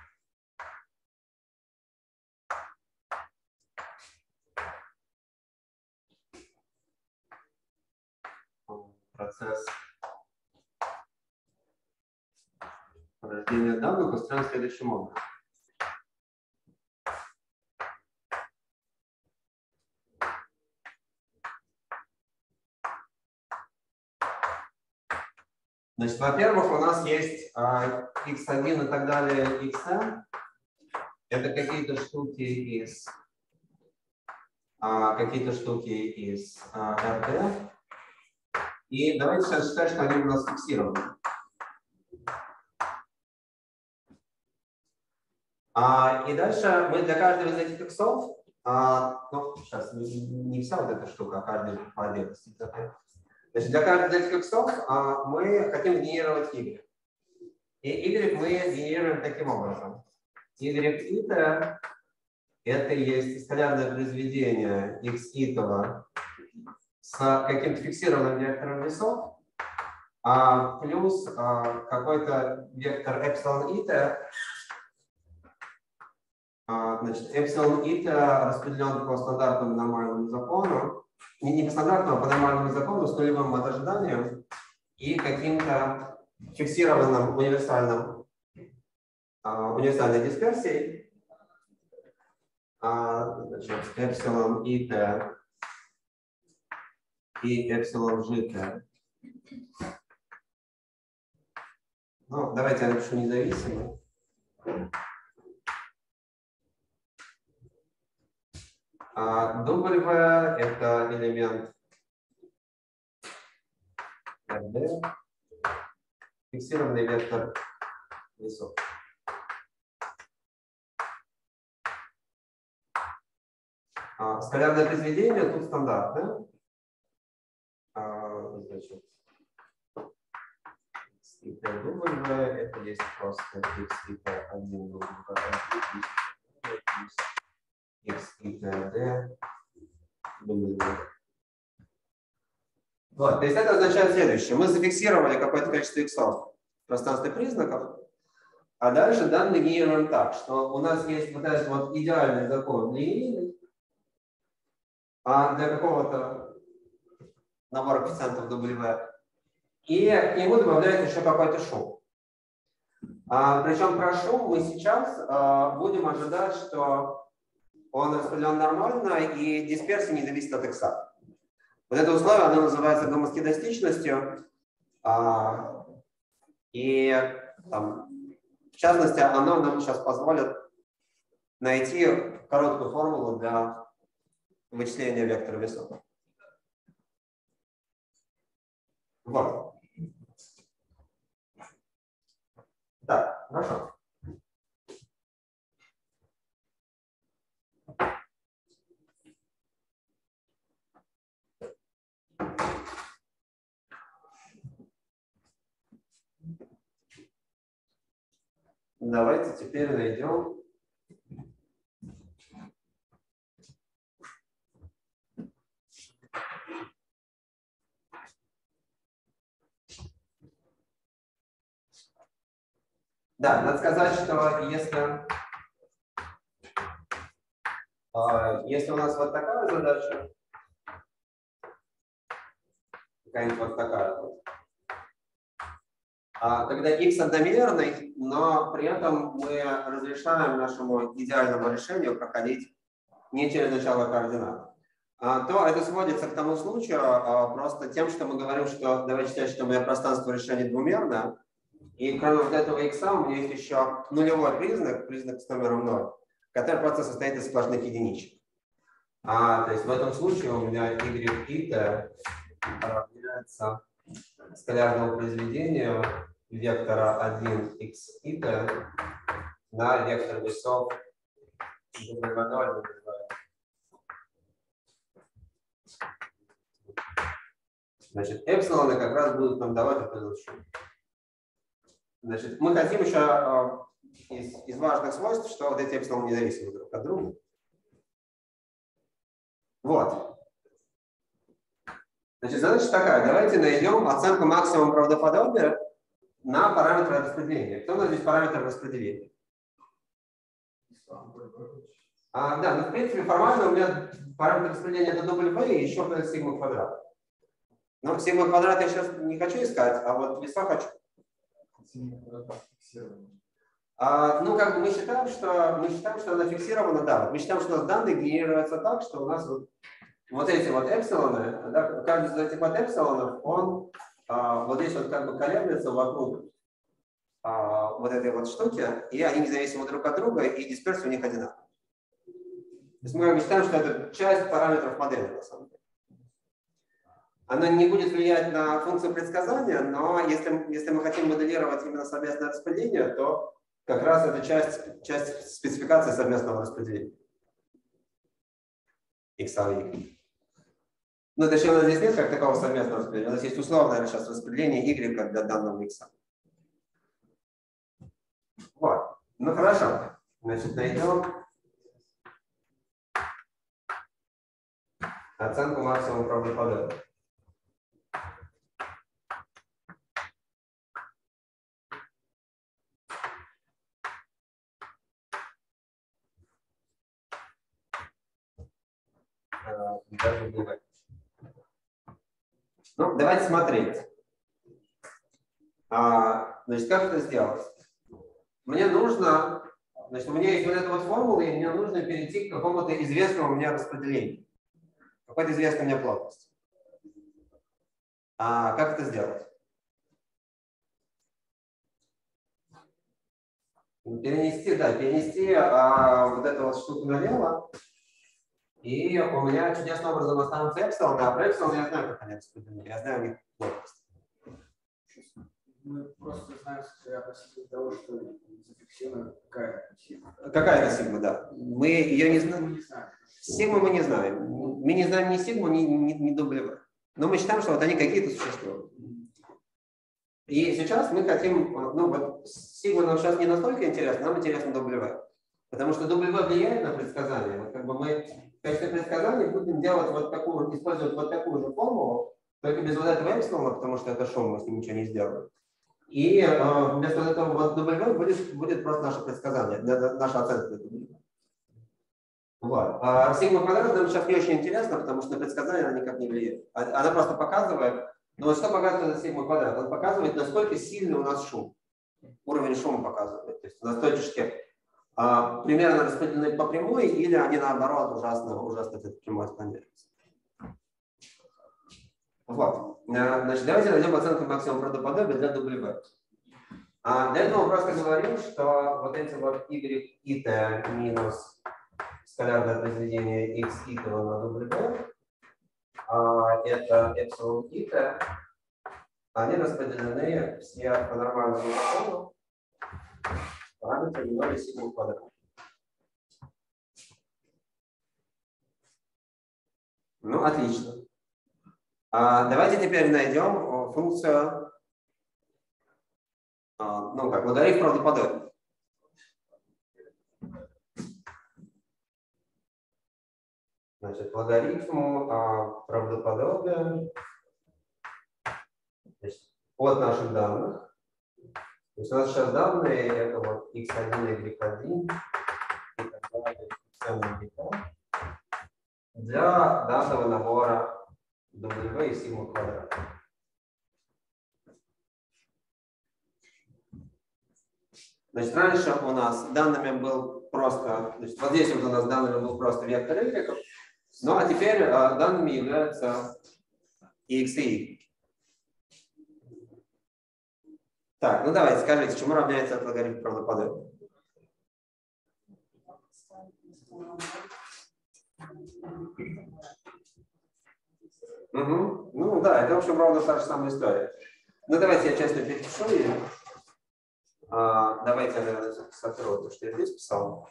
процесс рождения данных устроен следующим образом. Значит, во-первых, у нас есть а, икс один и так далее, икс эн. Это какие-то штуки из а, какие-то штуки из а, эр дэ. И давайте сейчас считать, что они у нас фиксированы. А, и дальше мы для каждого из этих иксов А, ну, сейчас не, не вся вот эта штука, а каждый по отдельности. Значит, для каждого из этих иксов а, мы хотим генерировать y. И y мы генерируем таким образом. y это есть скалярное произведение x итого с каким-то фиксированным вектором весов, а плюс а, какой-то вектор эпсилон ита. А, значит, эпсилон ита распределен по стандартному нормальному закону, не, не по стандартному, а по нормальному закону с нулевым от ожиданием и каким-то фиксированным универсальным а, универсальной дисперсией. А, значит, эпсилон ита и эпсилон жита. Ну, давайте я напишу независимо. А W это элемент эр дэ, фиксированный вектор весов. А, скалярное произведение тут стандартное. А, значит, x и W это есть просто x и один x и d. Вот, то есть это означает следующее. Мы зафиксировали какое-то количество иксов в пространстве признаков, а дальше данные генерируем так, что у нас есть вот этот вот идеальный закон линейный, а для какого-то набора коэффициентов W, и к нему добавляется еще какой-то шум. А, причем про шум мы сейчас а, будем ожидать, что он распределен нормально и дисперсия не зависит от икса. Вот это условие, оно называется гомоскедастичностью, а, и там, в частности, оно нам сейчас позволит найти короткую формулу для вычисления вектора весов. Вот. Так, хорошо. Давайте теперь найдем Да, надо сказать, что если, если у нас вот такая задача, какая-нибудь вот такая вот, когда x одномерный, но при этом мы разрешаем нашему идеальному решению проходить не через начало координат, то это сводится к тому случаю просто тем, что мы говорим, что давайте считать, что мое пространство решения двумерное, и кроме вот этого x у меня есть еще нулевой признак, признак с номером ноль, который просто состоит из сплошных единичек. А, то есть в этом случае у меня y ита равняется скалярному произведению вектора один x ита на вектор весов W ноль. Значит, эпсилоны как раз будут нам давать этот шум. Значит, мы хотим еще э, из, из важных свойств, что вот эти эпсилоны независимы друг от друга. Вот. Значит, задача такая. Давайте найдем оценку максимума правдоподобия на параметры распределения. Кто у нас здесь параметр распределения? А, да, ну в принципе формально у меня параметр распределения это W и еще плюс сигма квадрат. Но сигма квадрат я сейчас не хочу искать, а вот веса хочу. А, ну, как бы мы считаем, что мы считаем, что она фиксирована, да. Вот мы считаем, что у нас данные генерируются так, что у нас вот, вот эти вот эпсилоны, да, каждый из этих вот эпсилонов, он а, вот здесь вот как бы колеблется вокруг а, вот этой вот штуки, и они независимы друг от друга, и дисперсия у них одинаковая. То есть мы как бы считаем, что это часть параметров модели, на самом деле. Она не будет влиять на функцию предсказания, но если, если мы хотим моделировать именно совместное распределение, то как раз это часть, часть спецификации совместного распределения. x в y. Ну, точнее, у нас здесь нет как такого совместного распределения. У нас есть условное сейчас распределение y для данного x. Вот. Ну, хорошо. Значит, найдем оценку максимума правдоподобия. Даже бывает. Ну, давайте смотреть. А, значит, как это сделать? Мне нужно, значит, у меня есть вот эта вот формула, и мне нужно перейти к какому-то известному мне распределению. Какой-то известной мне плотности. А как это сделать? Перенести, да, перенести а, вот эту вот штуку налево. И у меня чудесным образом останутся эпсилон, а про эпсилон я знаю, как они распределены. Я знаю у них плотность. Мы просто знаем с вероятностью того, что зафиксирована какая-то сигма. Какая-то сигма, да. Мы ее не знаем. Сигму мы не знаем. Мы не знаем ни сигму, ни, ни, ни W. Но мы считаем, что вот они какие-то существуют. И сейчас мы хотим, ну вот сигма нам сейчас не настолько интересна, нам интересно W. Потому что W влияет на предсказание. Вот как бы мы в качестве предсказания будем делать вот такую, использовать вот такую же формулу, только без вот этого эпсилона, потому что это шум, мы с ним ничего не сделаем. И э, вместо этого вот W будет, будет просто наше предсказание, наша оценка W. Вот. А сигма квадрат нам сейчас не очень интересно, потому что на предсказание она никак не влияет. Она просто показывает, ну вот что показывает на сигма квадрат? Он показывает, насколько сильный у нас шум. Уровень шума показывает. То есть у нас точечки а, примерно распределены по прямой, или они наоборот ужасно, ужасно этот прямой отклоняются. Вот. Значит, давайте найдем оценку максимума правдоподобия для W. А для этого мы просто говорим, что вот эти вот y и t минус скалярное произведение x и t на W, а это эпсилон и t, они распределены все по нормальному закону параметрами ноль сигма квадрат. Ну, отлично. А давайте теперь найдем функцию, а, ну, как логарифм правдоподобия. Значит, логарифм а, правдоподобия значит, от наших данных. То есть у нас сейчас данные это вот икс один, y один и так далее, для данного набора W и сигма квадрат. Значит, раньше у нас данными был просто, значит, вот здесь вот у нас данными был просто вектор y, ну а теперь а, данными являются и x и y. Так, ну давайте скажите, чему равняется этот логарифм правдоподобия? Угу. Ну да, это в общем ровно та же самая история. Ну давайте я честно перепишу ее. А, давайте я, наверное, сотру то, что я здесь писал.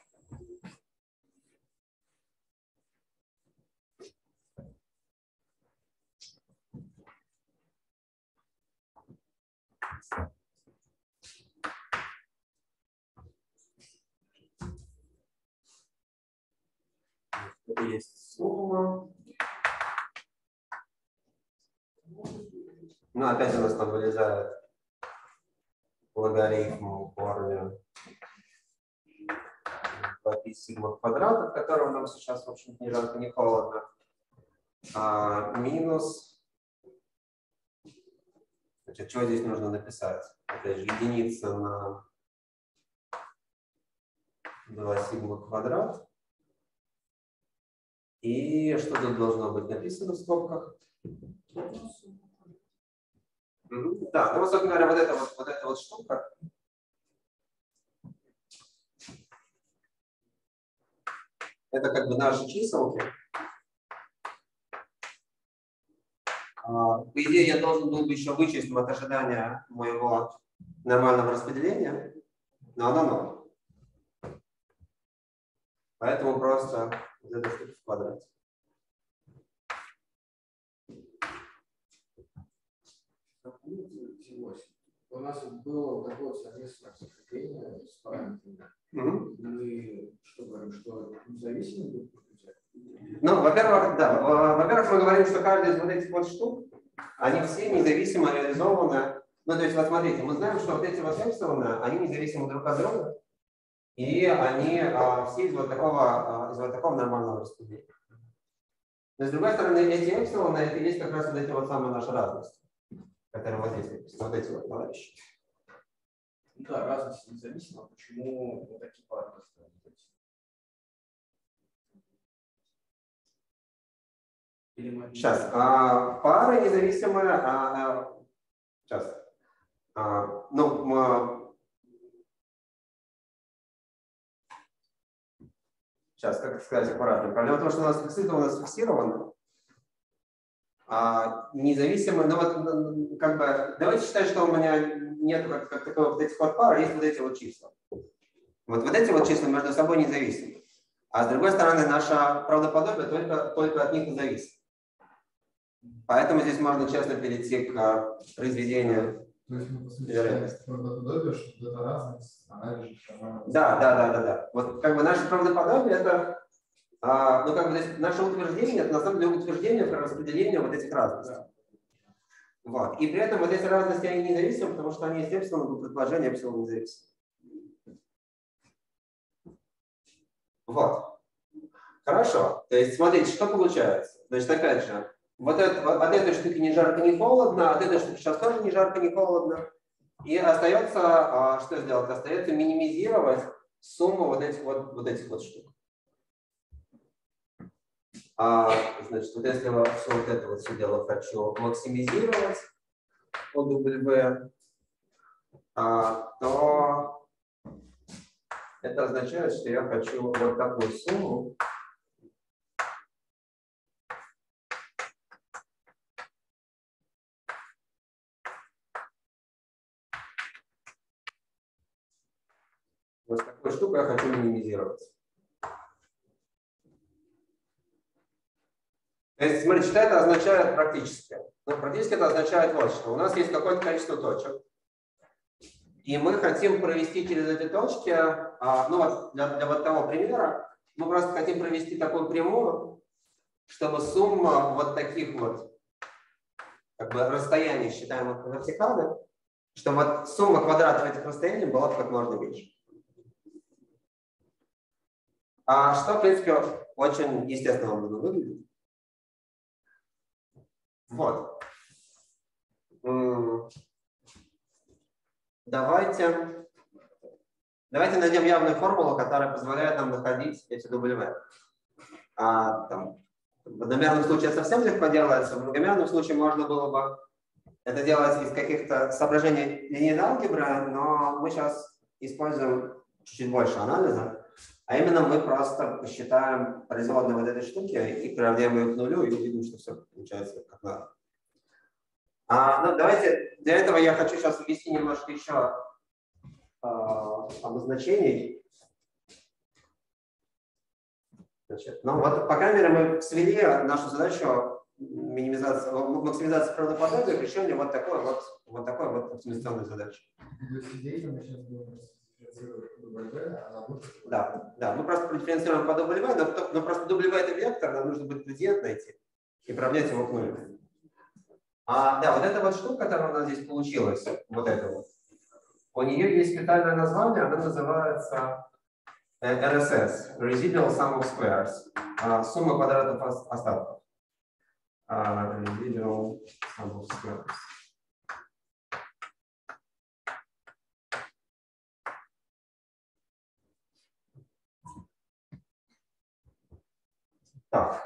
Это есть сумма. Ну, опять у нас там вылезает логарифм в форме пи сигма квадрата, которого нам сейчас, в общем-то, не жарко, не холодно. А, минус. Значит, что здесь нужно написать? Опять же, единица на два сигма квадрат. И что тут должно быть написано в скобках? Угу. Да, ну, собственно говоря, вот эта вот, вот эта вот штука. Это как бы наши чиселки. По идее, я должен был бы еще вычесть от ожидания моего нормального распределения, но оно ноль. Поэтому просто вот это в квадрате. восемь. У нас было вот такое вот совместное закрепление с параметрами. Угу. Мы что говорим, что независимо будет? Ну, во-первых, да. Во-первых, мы говорим, что каждый из вот этих вот штук, они все независимо реализованы. Ну, то есть, вот смотрите, мы знаем, что вот эти вот эпсилоны, они независимы друг от друга, и они а, все из вот такого, а, из вот такого нормального распределения. Но, с другой стороны, эти эпсилоны, это и есть как раз вот эти вот самые наши разности, которые вот здесь, вот эти вот товарищи. Да, разность независима. Почему вот такие пары поставили? Сейчас. А, пары независимые. А, а, сейчас. А, ну, мы, сейчас, как сказать аккуратно. Проблема в том, что у нас фиксировано, у нас фиксировано. А, независимо, ну вот, как бы, давайте считать, что у меня нет как, как такого вот этих вот пар, а есть вот эти вот числа. Вот, вот эти вот числа между собой независимы. А с другой стороны, наше правдоподобие только, только от них и зависит. Поэтому здесь можно честно перейти к произведению. То есть мы, по сути, считаем правдоподобие, что это разность, она лежит нормально. Да, да, да, да, да. Вот как бы наше правдоподобие это, а, ну как бы здесь наше утверждение, это на самом деле утверждение про распределение вот этих разностей. Да. Вот. И при этом вот эти разности они независимы, потому что они естественно по предположению эпсилон независимы. Вот. Хорошо. То есть смотрите, что получается. Значит, опять же, вот это, вот, от этой штуки ни жарко, ни холодно, от этой штуки сейчас тоже ни жарко, ни холодно. И остается, а, что сделать? Остается минимизировать сумму вот этих вот, вот, этих вот штук. А, значит, вот если я все вот это вот все дело хочу максимизировать по W, а, то это означает, что я хочу вот такую сумму. Вот такую штуку я хочу минимизировать. То есть, смотрите, что это означает практически? Ну, практически это означает вот что. У нас есть какое-то количество точек. И мы хотим провести через эти точки, ну вот для, для вот того примера, мы просто хотим провести такую прямую, чтобы сумма вот таких вот как бы расстояний, считаемых по вертикали, чтобы вот сумма квадратов этих расстояний была как можно меньше. А что, в принципе, очень естественно образом выглядит. Вот. Давайте, давайте найдем явную формулу, которая позволяет нам находить эти W. А, там, в одномерном случае совсем легко делается, в многомерном случае можно было бы это делать из каких-то соображений линейной алгебры, но мы сейчас используем чуть-чуть больше анализа, а именно мы просто посчитаем производные вот этой штуки и приравняем ее к нулю и увидим, что все получается как надо. А, ну, давайте, для этого я хочу сейчас ввести немножко еще а, обозначений. Значит, ну вот, по крайней мере, мы свели нашу задачу минимизации, максимизации правдоподобия к решению вот такой вот, вот такой вот оптимизационной задачи. Да, да, мы просто продифференцируем по W, но, но просто W это вектор, нам нужно будет градиент найти и приравнять его к нулю. А, да, вот эта вот штука, которая у нас здесь получилась, вот эта вот, у нее есть специальное название, она называется эр эс эс, Residual Sum of Squares, сумма квадратов остатков. Residual Sum of Squares. Так.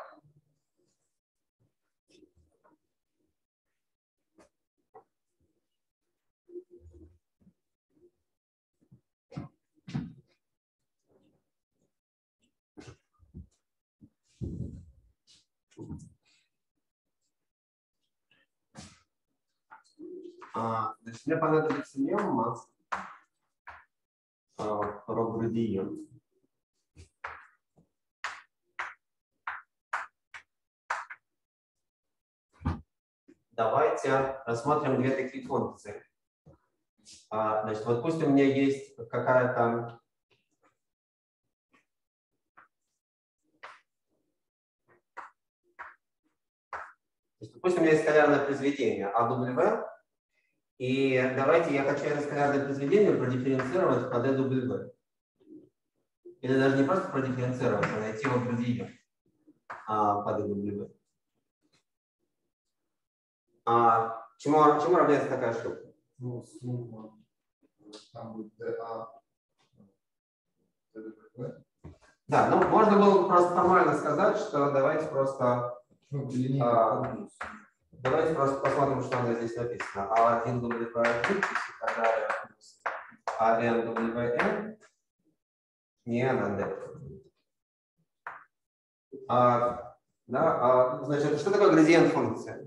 А, значит, мне понадобится лемма а, про градиент. Давайте рассмотрим две такие функции. А, значит, вот пусть у меня есть какая-то пусть у меня есть скалярное произведение А W, и давайте я хочу это скалярное произведение продифференцировать по D W. Или даже не просто продифференцировать, а найти его градиент а, по D W. А чему, чему равняется такая штука? Ну, сумма. Там будет D A. D W. Да, ну можно было просто формально сказать, что давайте просто Ну, линейка, а, давайте просто посмотрим, что у нас здесь написано. А один W один и так далее. А N W N не N, а D. А, да, а, значит, что такое градиент функции?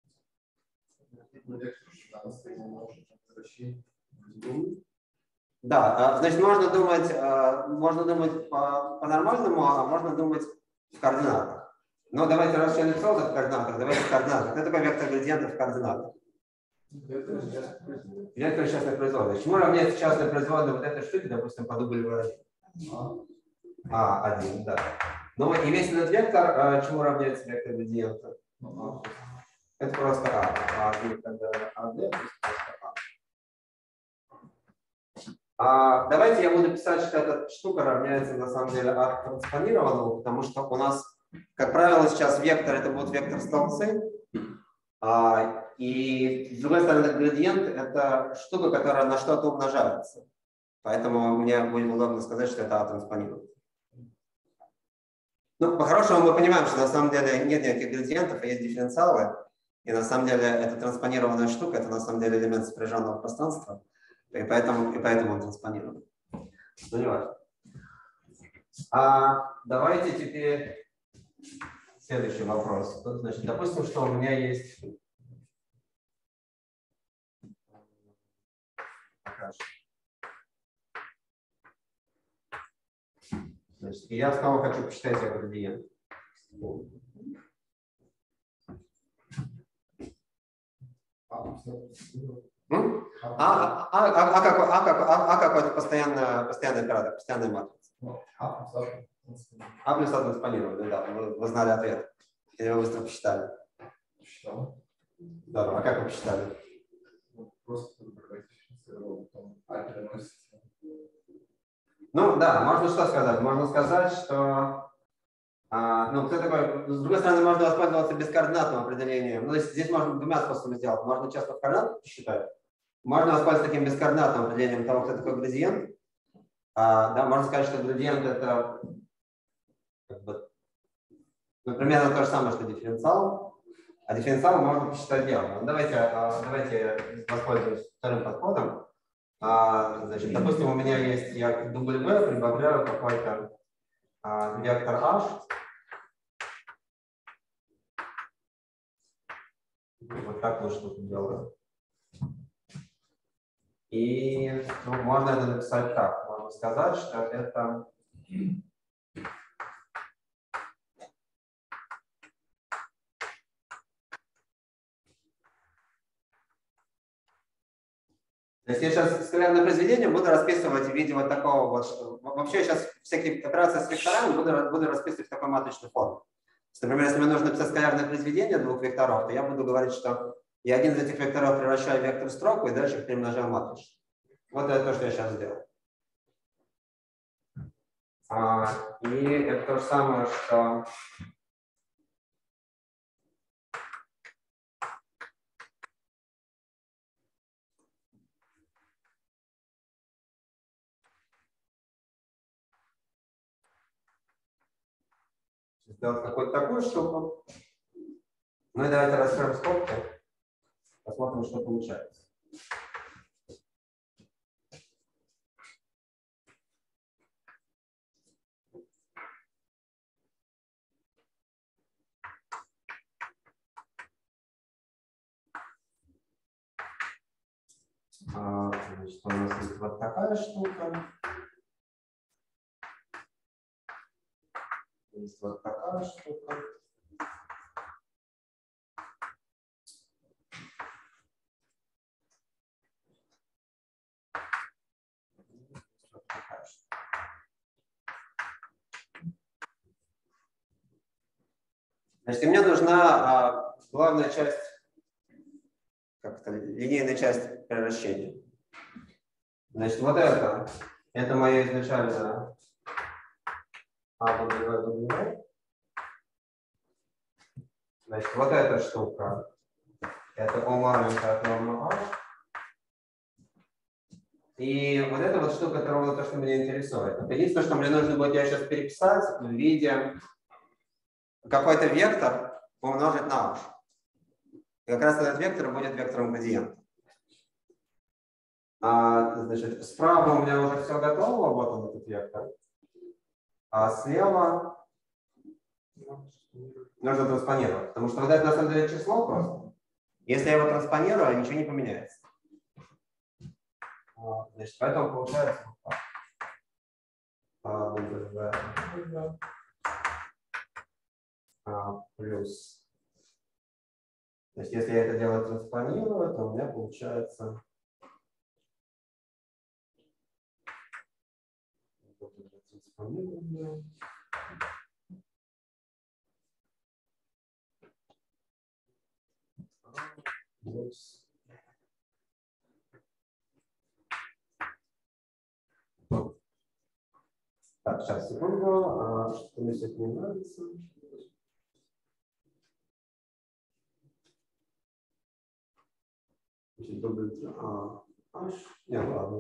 Да, значит, можно думать, можно думать по-нормальному, а можно думать в координатах. Но давайте, раз я написал это в координатах, давайте в координатах. Это такой вектор градиента в координатах. Вектор частной производной. Чему равняется частная производная вот этой штуки, допустим, по W один? А, один, да. Ну и весь этот вектор, чему равняется вектор градиента? Это просто А. А, тогда А, D, то есть просто А. А, давайте я буду писать, что эта штука равняется на самом деле от транспонированному, потому что у нас, как правило, сейчас вектор это будет вектор столбцы. А, и с другой стороны, градиент это штука, которая на что-то умножается. Поэтому мне будет удобно сказать, что это А транспонировано. Ну, по-хорошему мы понимаем, что на самом деле нет никаких градиентов, а есть дифференциалы. И на самом деле эта транспонированная штука, это на самом деле элемент сопряженного пространства. И поэтому, и поэтому он транспонирован. Ну, не важно. А давайте теперь следующий вопрос. Значит, допустим, что у меня есть... Значит, и я снова хочу посчитать его градиент. А, а, а, а, а, какой, а, какой, а, а какой-то постоянный, постоянный оператор, постоянная матрица. А плюс А транспонировали, да, вы, вы знали ответ. Или вы быстро посчитали? Посчитал. Да, а как вы посчитали? Просто А переносится. Ну да, можно что сказать? Можно сказать, что а, ну, кто такой, с другой стороны, можно воспользоваться бескоординатным определением. Ну, здесь можно двумя способами сделать. Можно часто в координатах посчитать. Можно воспользоваться таким бескоординатным определением того, кто такой градиент. А, да, можно сказать, что градиент это как бы, ну, примерно то же самое, что дифференциал. А дифференциал можно посчитать делом. Ну, давайте, а, давайте воспользуюсь вторым подходом. А, значит, допустим, у меня есть, я к W прибавляю какой-то а, вектор H. Вот такую штуку делаю. И ну, можно это написать так. Можно сказать, что это То есть я сейчас скалярное произведение буду расписывать в виде вот такого вот. Что, вообще я сейчас всякие операции с векторами буду, буду расписывать в такой матричной форме. Например, если мне нужно написать скалярное произведение двух векторов, то я буду говорить, что я один из этих векторов превращаю в вектор строку и дальше их перемножаю матрично. Вот это то, что я сейчас сделал. А, и это то же самое, что сделать какую-то такую штуку. Ну и давайте раскроем скобки, посмотрим, что получается. А, значит, у нас есть вот такая штука. Есть вот такая штука. Значит, и мне нужна а, главная часть, как-то линейная часть превращения. Значит, вот это, это мое изначальное А, Б, В, W. Значит, вот эта штука, это О маленькая от нормы А. И вот эта вот штука, это ровно то, что меня интересует. Это единственное, что мне нужно будет я сейчас переписать в виде какой-то вектор умножить на h. И как раз этот вектор будет вектором градиента. А, значит, справа у меня уже все готово, вот он этот вектор. А слева нужно транспонировать, потому что вот это на самом деле число просто. Если я его транспонирую, ничего не поменяется. Значит, поэтому получается а, а, плюс. Значит, если я это дело транспонирую, то у меня получается транспонирование. Плюс. Так, сейчас, секунду. А, что мне здесь не нравится? Значит, дубль А, H. Не, ладно.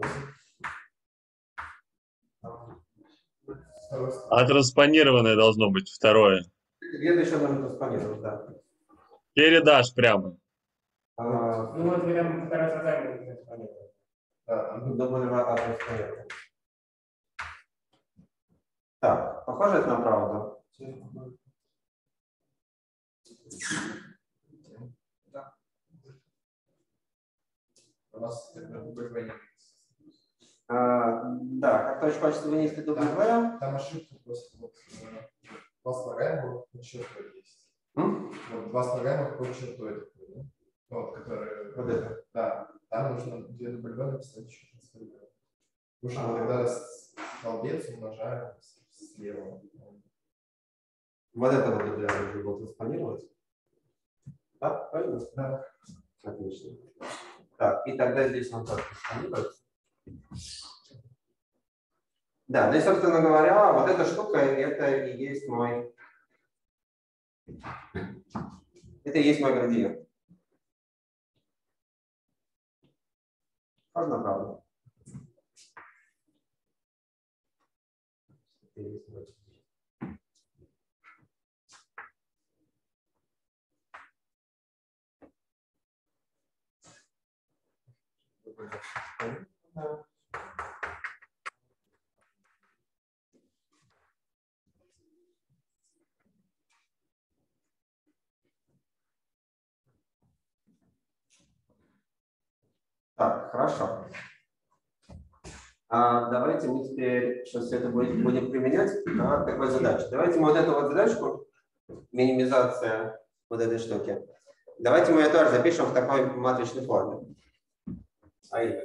А транспонированное должно быть второе. Где-то еще нужно транспонировать, да. Передашь прямо. А, Ну вот прям второй задание транспонировать. да, дубль А транспонировать. Так, похоже это на правду? Да. У нас дубль В. А, да, как-то очень хочется вынести дубль В. Там ошибка просто вот два слагаемых под чертой есть. М? Вот два слагаемых под чертой такой, да? Вот, которые. Вот это. Да. Там нужно две дубль В написать еще транспонировать. Потому что А. тогда столбец умножаем слева. Вот это вот я должен был транспонировать. Да, правильно? Да. Отлично. Так, и тогда здесь он так транспонируется. Да, ну и, собственно говоря, вот эта штука, это и есть мой, это и есть мой градиент. Правда, правда. Так, хорошо. А давайте мы теперь сейчас все это будем, будем применять на такой задаче. Давайте мы вот эту вот задачку, минимизация вот этой штуки, давайте мы ее тоже запишем в такой матричной форме. А именно.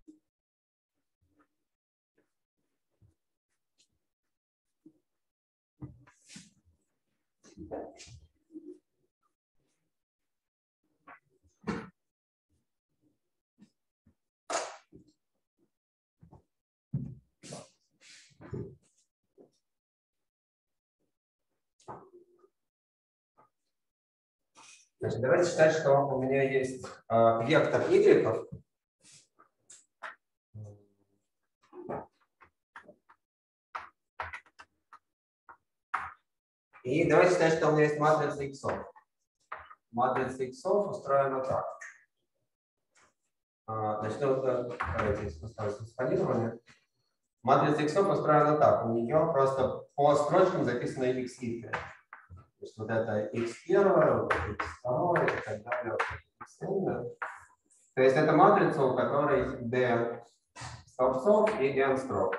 Значит, давайте считать, что у меня есть э, вектор y. И давайте считать, что у меня есть матрица x. Матрица x устроена так. А, значит, вот, давайте поставим транспонирование. Матрица x устроена так. У нее просто по строчкам записано x y. То есть вот это x первое, вот это x второе и так далее. Вот x n. То есть это матрица, у которой d столбцов и n строк.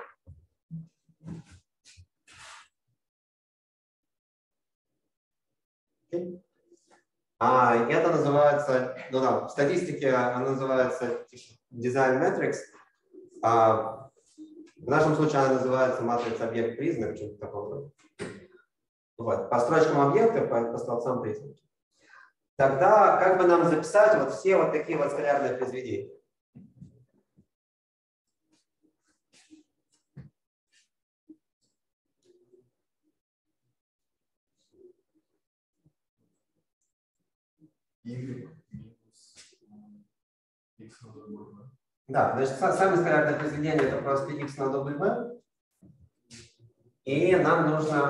Okay. А это называется, ну да, в статистике она называется design matrix. А в нашем случае она называется матрица объект-признак, что-то такое. вот, по строчкам объекта, по, по столбцам признаки. Тогда как бы нам записать вот все вот такие вот скалярные произведения? Y минус x на W. Да, значит, сами скалярные произведения это просто x на W. И нам нужно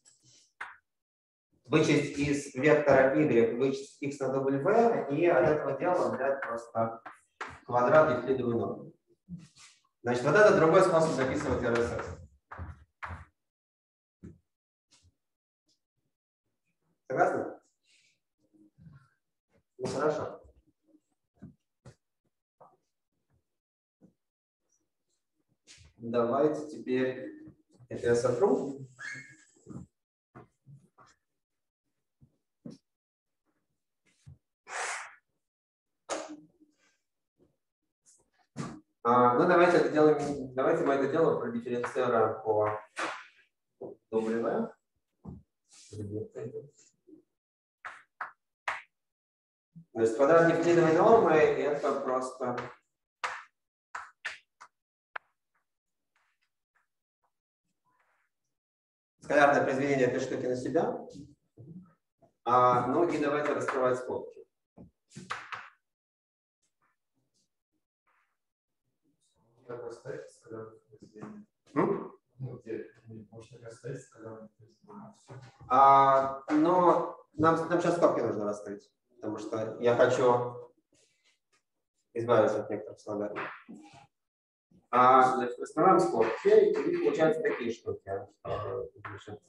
вычесть из вектора y, вычесть x на W, и от этого дела взять просто квадрат евклидовой нормы. Значит, вот это другой способ записывать эр эс эс. Согласны? Ну, хорошо. Давайте теперь это я сотру. А, ну, давайте это делаем, давайте мы это дело продифференцируем по W. То есть квадрат евклидовой нормы это просто скалярное произведение этой штуки на себя. А, ну и давайте раскрывать скобки. Как расставить скалярное произведение? М? Ну, где можно расставить скалярное произведение? А, но нам, нам сейчас скобки нужно раскрыть, потому что я хочу избавиться от некоторых слаганий. А, значит, раскрываем скобки, и получаются такие штуки. Значит,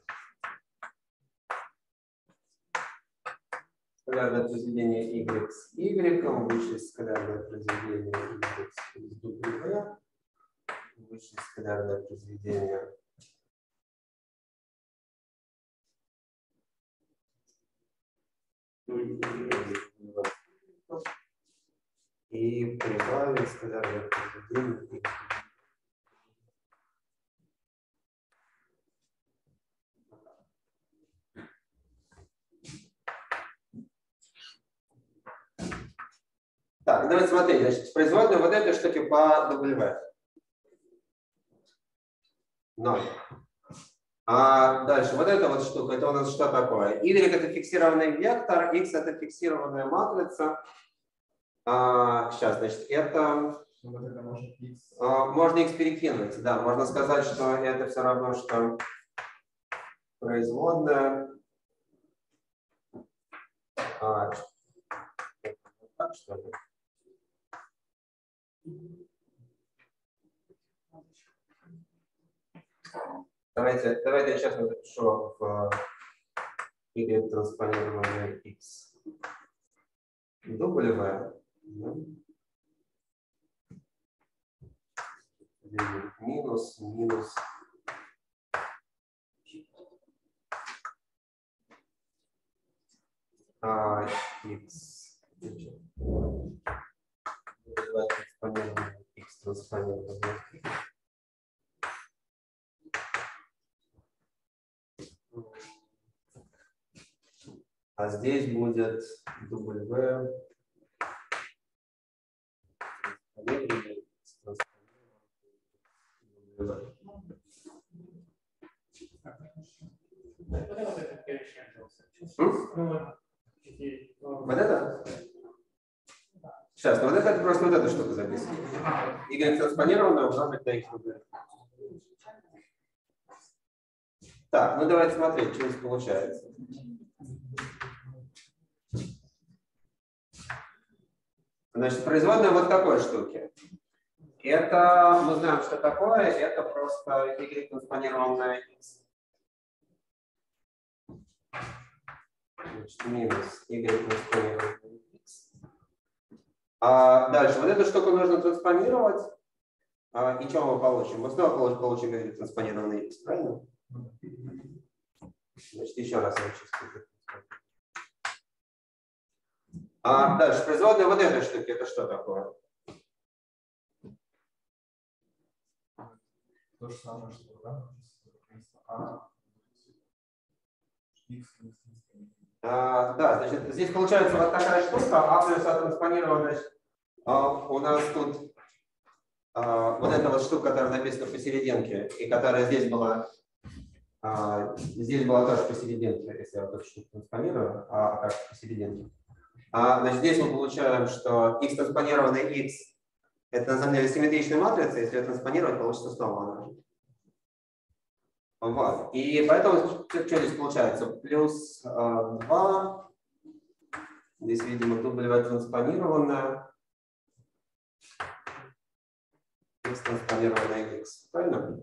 скалярное произведение y с y, вычесть скалярное произведение y с w, вычесть скалярное произведение и прибавить скалярное произведение. Так, давайте смотреть. Значит, производную вот этой штуки по W. ноль. А дальше, вот эта вот штука, это у нас что такое? Y это фиксированный вектор, X это фиксированная матрица. А, сейчас, значит, это... Вот это можно X. А, можно X перекинуть, да. Можно сказать, что это все равно, что производная. А, так, что ли? Давайте, давайте я сейчас запишу в Y транспонированное X. W. Минус, минус. А, X. Транспонированное X транспонированное. А здесь будет W. Вот это? Сейчас, ну вот это просто вот эту штуку записываем. Y транспонированная умножить на X рублей. Так, ну давайте смотреть, что здесь получается. Значит, производная вот такой штуки. Это, мы знаем, что такое, это просто Y транспонированная X. Значит, минус Y транспонированная X. А дальше, вот эту штуку нужно трансформировать. А, и что мы получим? Мы снова получим, получим Y транспонированный X, правильно? Значит, еще раз я вычислю. А дальше, производная вот этой штуки, это что такое? То же самое, что да? А, да, значит, здесь получается вот такая штука, А плюс А транспонирована, а, у нас тут а, вот эта вот штука, которая написана посерединке, и которая здесь была, а, здесь была тоже посерединке, если я вот эту штуку транспонирую, а как посерединке. А, значит, здесь мы получаем, что x транспонированный x это на самом деле симметричная матрица, если ее транспонировать, получится снова она. Вот. И поэтому что здесь получается? Плюс э, два. Здесь, видимо, W транспонированная. X транспонированная X. Правильно?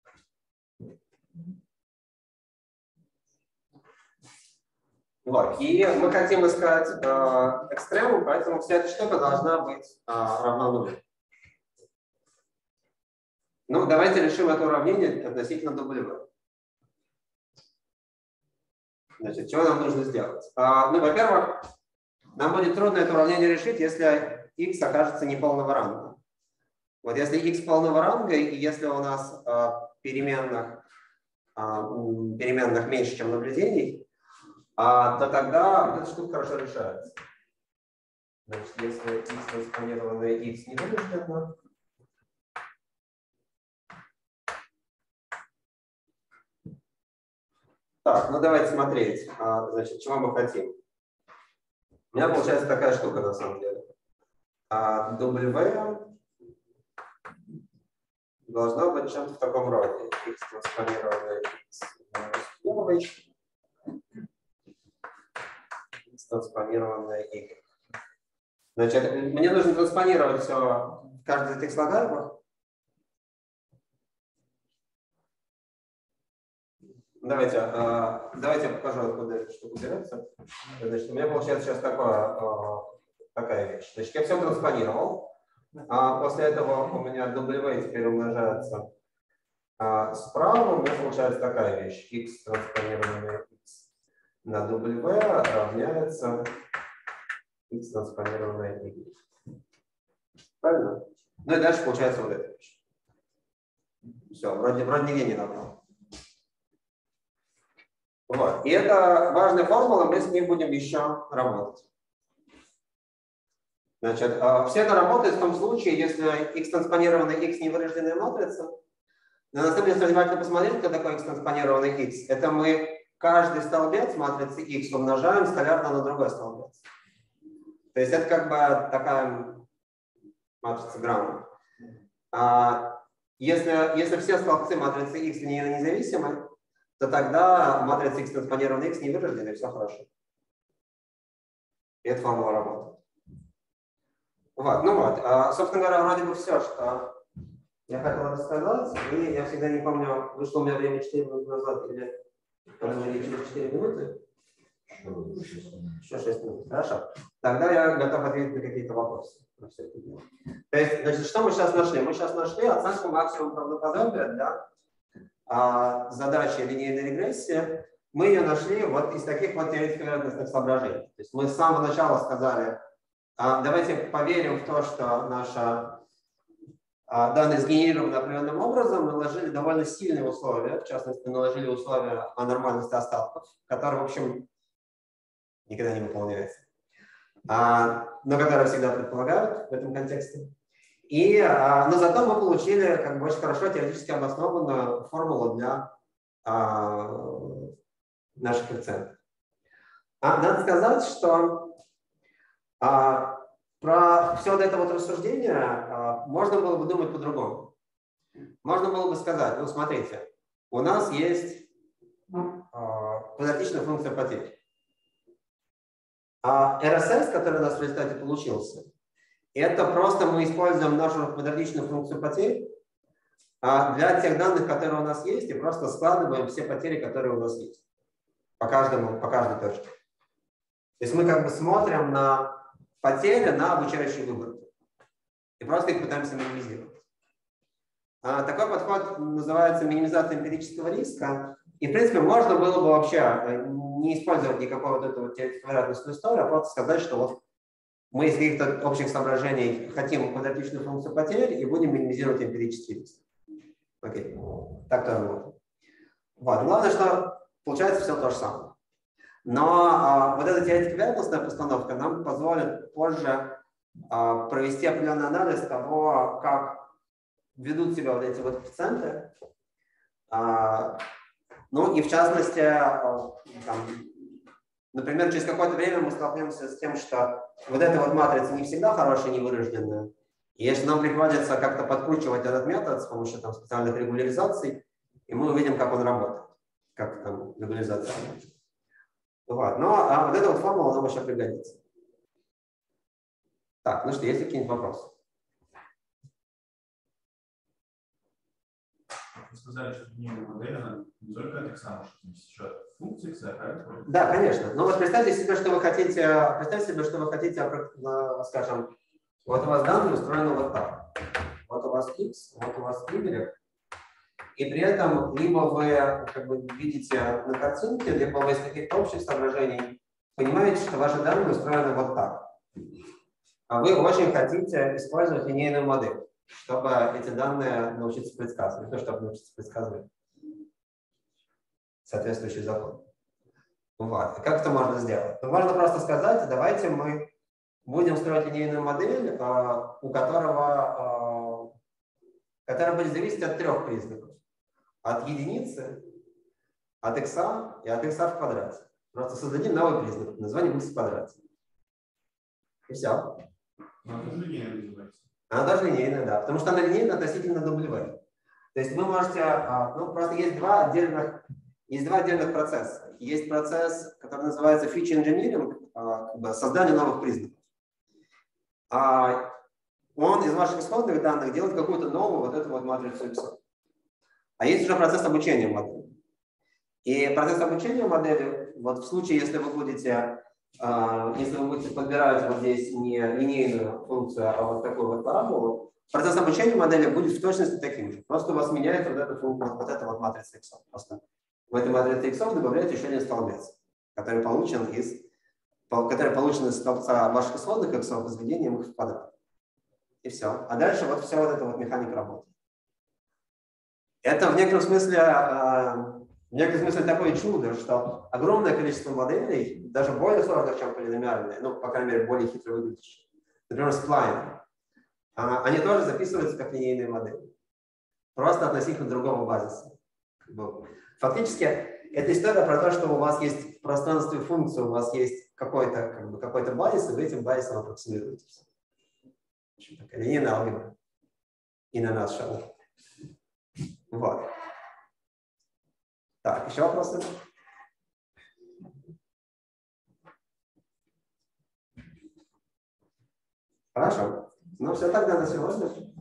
Вот. И мы хотим искать э, экстремум, поэтому вся эта штука должна быть э, равна нулю. Ну, давайте решим это уравнение относительно W. Значит, чего нам нужно сделать? А, ну, во-первых, нам будет трудно это уравнение решить, если x окажется неполного ранга. Вот если x полного ранга, и если у нас а, переменных, а, переменных меньше, чем наблюдений, а, то тогда вот эта штука хорошо решается. Значит, если x транспонированное x не вынужденно, так, ну давайте смотреть, а, значит, чего мы хотим. У меня получается такая штука на самом деле. А, W должно быть чем-то в таком роде. X транспонированное x минус один, x транспонированное y. Значит, мне нужно транспонировать все в каждый из этих слагаемых. Давайте, давайте я покажу, откуда эта штука берется. Значит, у меня получается сейчас такое, такая вещь. Значит, я все транспонировал. А после этого у меня W теперь умножается справа. У меня получается такая вещь. X транспонированное x на W равняется x транспонированное y. Правильно? Ну и дальше получается вот эта вещь. Все, вроде, вроде нигде не набрал. Вот. И это важная формула, мы с ней будем еще работать. Значит, все это работает в том случае, если x транспонированная x невырожденная матрица. Но на самом деле, если внимательно посмотреть, кто такой x транспонированный x, это мы каждый столбец матрицы x умножаем скалярно на другой столбец. То есть это как бы такая матрица Грамма. А если, если все столбцы матрицы x линейно независимы, то тогда матрица x транспонированная x не вырождена, и все хорошо. И эта формула работает. Вот, ну вот, а, собственно говоря, вроде бы все, что я хотел рассказать. И я всегда не помню, вышло у меня время четыре минуты назад или через четыре минуты. Еще шесть минут. Хорошо. Тогда я готов ответить на какие-то вопросы. На все это дело. То есть, значит, что мы сейчас нашли? Мы сейчас нашли оценку максимум правдоподобия для а, задачи линейной регрессии. Мы ее нашли вот из таких вот теоретико-вероятностных соображений. То есть мы с самого начала сказали, а, давайте поверим в то, что наша а, данные сгенерированы определенным образом, наложили довольно сильные условия, в частности, наложили условия о нормальности остатков, которые, в общем, никогда не выполняются, а, но которые всегда предполагают в этом контексте. И, а, но зато мы получили как бы очень хорошо теоретически обоснованную формулу для а, наших коэффициентов. А, надо сказать, что а, про все вот это вот рассуждение а, можно было бы думать по-другому. Можно было бы сказать, ну смотрите, у нас есть а, квадратичная функция потерь. А эр эс эс, который у нас в результате получился, это просто мы используем нашу квадратичную функцию потерь а, для тех данных, которые у нас есть, и просто складываем все потери, которые у нас есть по каждому, по каждой точке. То есть мы как бы смотрим на потери на обучающие выборки и просто их пытаемся минимизировать. А, такой подход называется минимизация эмпирического риска. И, в принципе, можно было бы вообще не использовать никакой вот эту теоретико-вероятностную историю, а просто сказать, что вот мы из каких-то общих соображений хотим квадратичную функцию потерь и будем минимизировать эмпирический риск. Окей, так тоже можно. Вот. Главное, что получается все то же самое. Но а, вот эта теоретико-вероятностная постановка нам позволит позже а, провести определенный анализ того, как ведут себя вот эти вот коэффициенты. А, ну и в частности, а, там, например, через какое-то время мы столкнемся с тем, что вот эта вот матрица не всегда хорошая, невырожденная. И если нам приходится как-то подкручивать этот метод с помощью там, специальных регуляризаций, и мы увидим, как он работает, как там регуляризация работает. Вот. Но а вот эта вот формула нам еще пригодится. Так, ну что, есть какие-нибудь вопросы? Вы сказали, что линейная модель, она не только от икса может вместить, еще функции икса, правильно? Да, конечно. Но вот представьте себе, что вы хотите, представьте себе, что вы хотите, скажем, вот у вас данные устроены вот так. Вот у вас x, вот у вас y. И при этом либо вы как бы видите на картинке, либо вы из каких-то общих соображений понимаете, что ваши данные устроены вот так. А вы очень хотите использовать линейную модель, чтобы эти данные научиться предсказывать, ну, чтобы научиться предсказывать соответствующий закон. Вот. Как это можно сделать? Ну, можно просто сказать, давайте мы будем строить линейную модель, у которого, которая будет зависеть от трех признаков. От единицы, от x и от x в квадрате. Просто создадим новый признак, название будет в квадрате. И все. Она тоже линейная называется. Она тоже линейная, да, потому что она линейна относительно W. То есть вы можете, ну просто есть два отдельных, есть два отдельных процесса. Есть процесс, который называется feature engineering, как бы создание новых признаков. Он из ваших исходных данных делает какую-то новую вот эту вот матрицу x. А есть уже процесс обучения модели. И процесс обучения модели, вот в случае, если вы будете, э, если вы будете подбирать вот здесь не линейную функцию, а вот такую вот параболу, процесс обучения модели будет в точности таким же. Просто у вас меняется вот эта функция, вот эта вот матрица x. Просто в этой матрице x добавляете еще один столбец, который получен из, который получен из столбца ваших исходных x, возведением их в квадрат. И все. А дальше вот вся вот эта вот механика работает. Это в некотором смысле, в некотором смысле такое чудо, что огромное количество моделей, даже более сложных, чем полиномиальные, ну, по крайней мере, более хитро выглядящие, например, сплайн, они тоже записываются как линейные модели, просто относительно другого базиса. Фактически, это история про то, что у вас есть в пространстве функции, у вас есть какой-то как бы, какой-то базис, и вы этим базисом аппроксимируетесь. В общем, такая линейная алгебра. И на нас шел. Вот. Так, еще вопросы? Хорошо. Ну, все тогда на сегодня.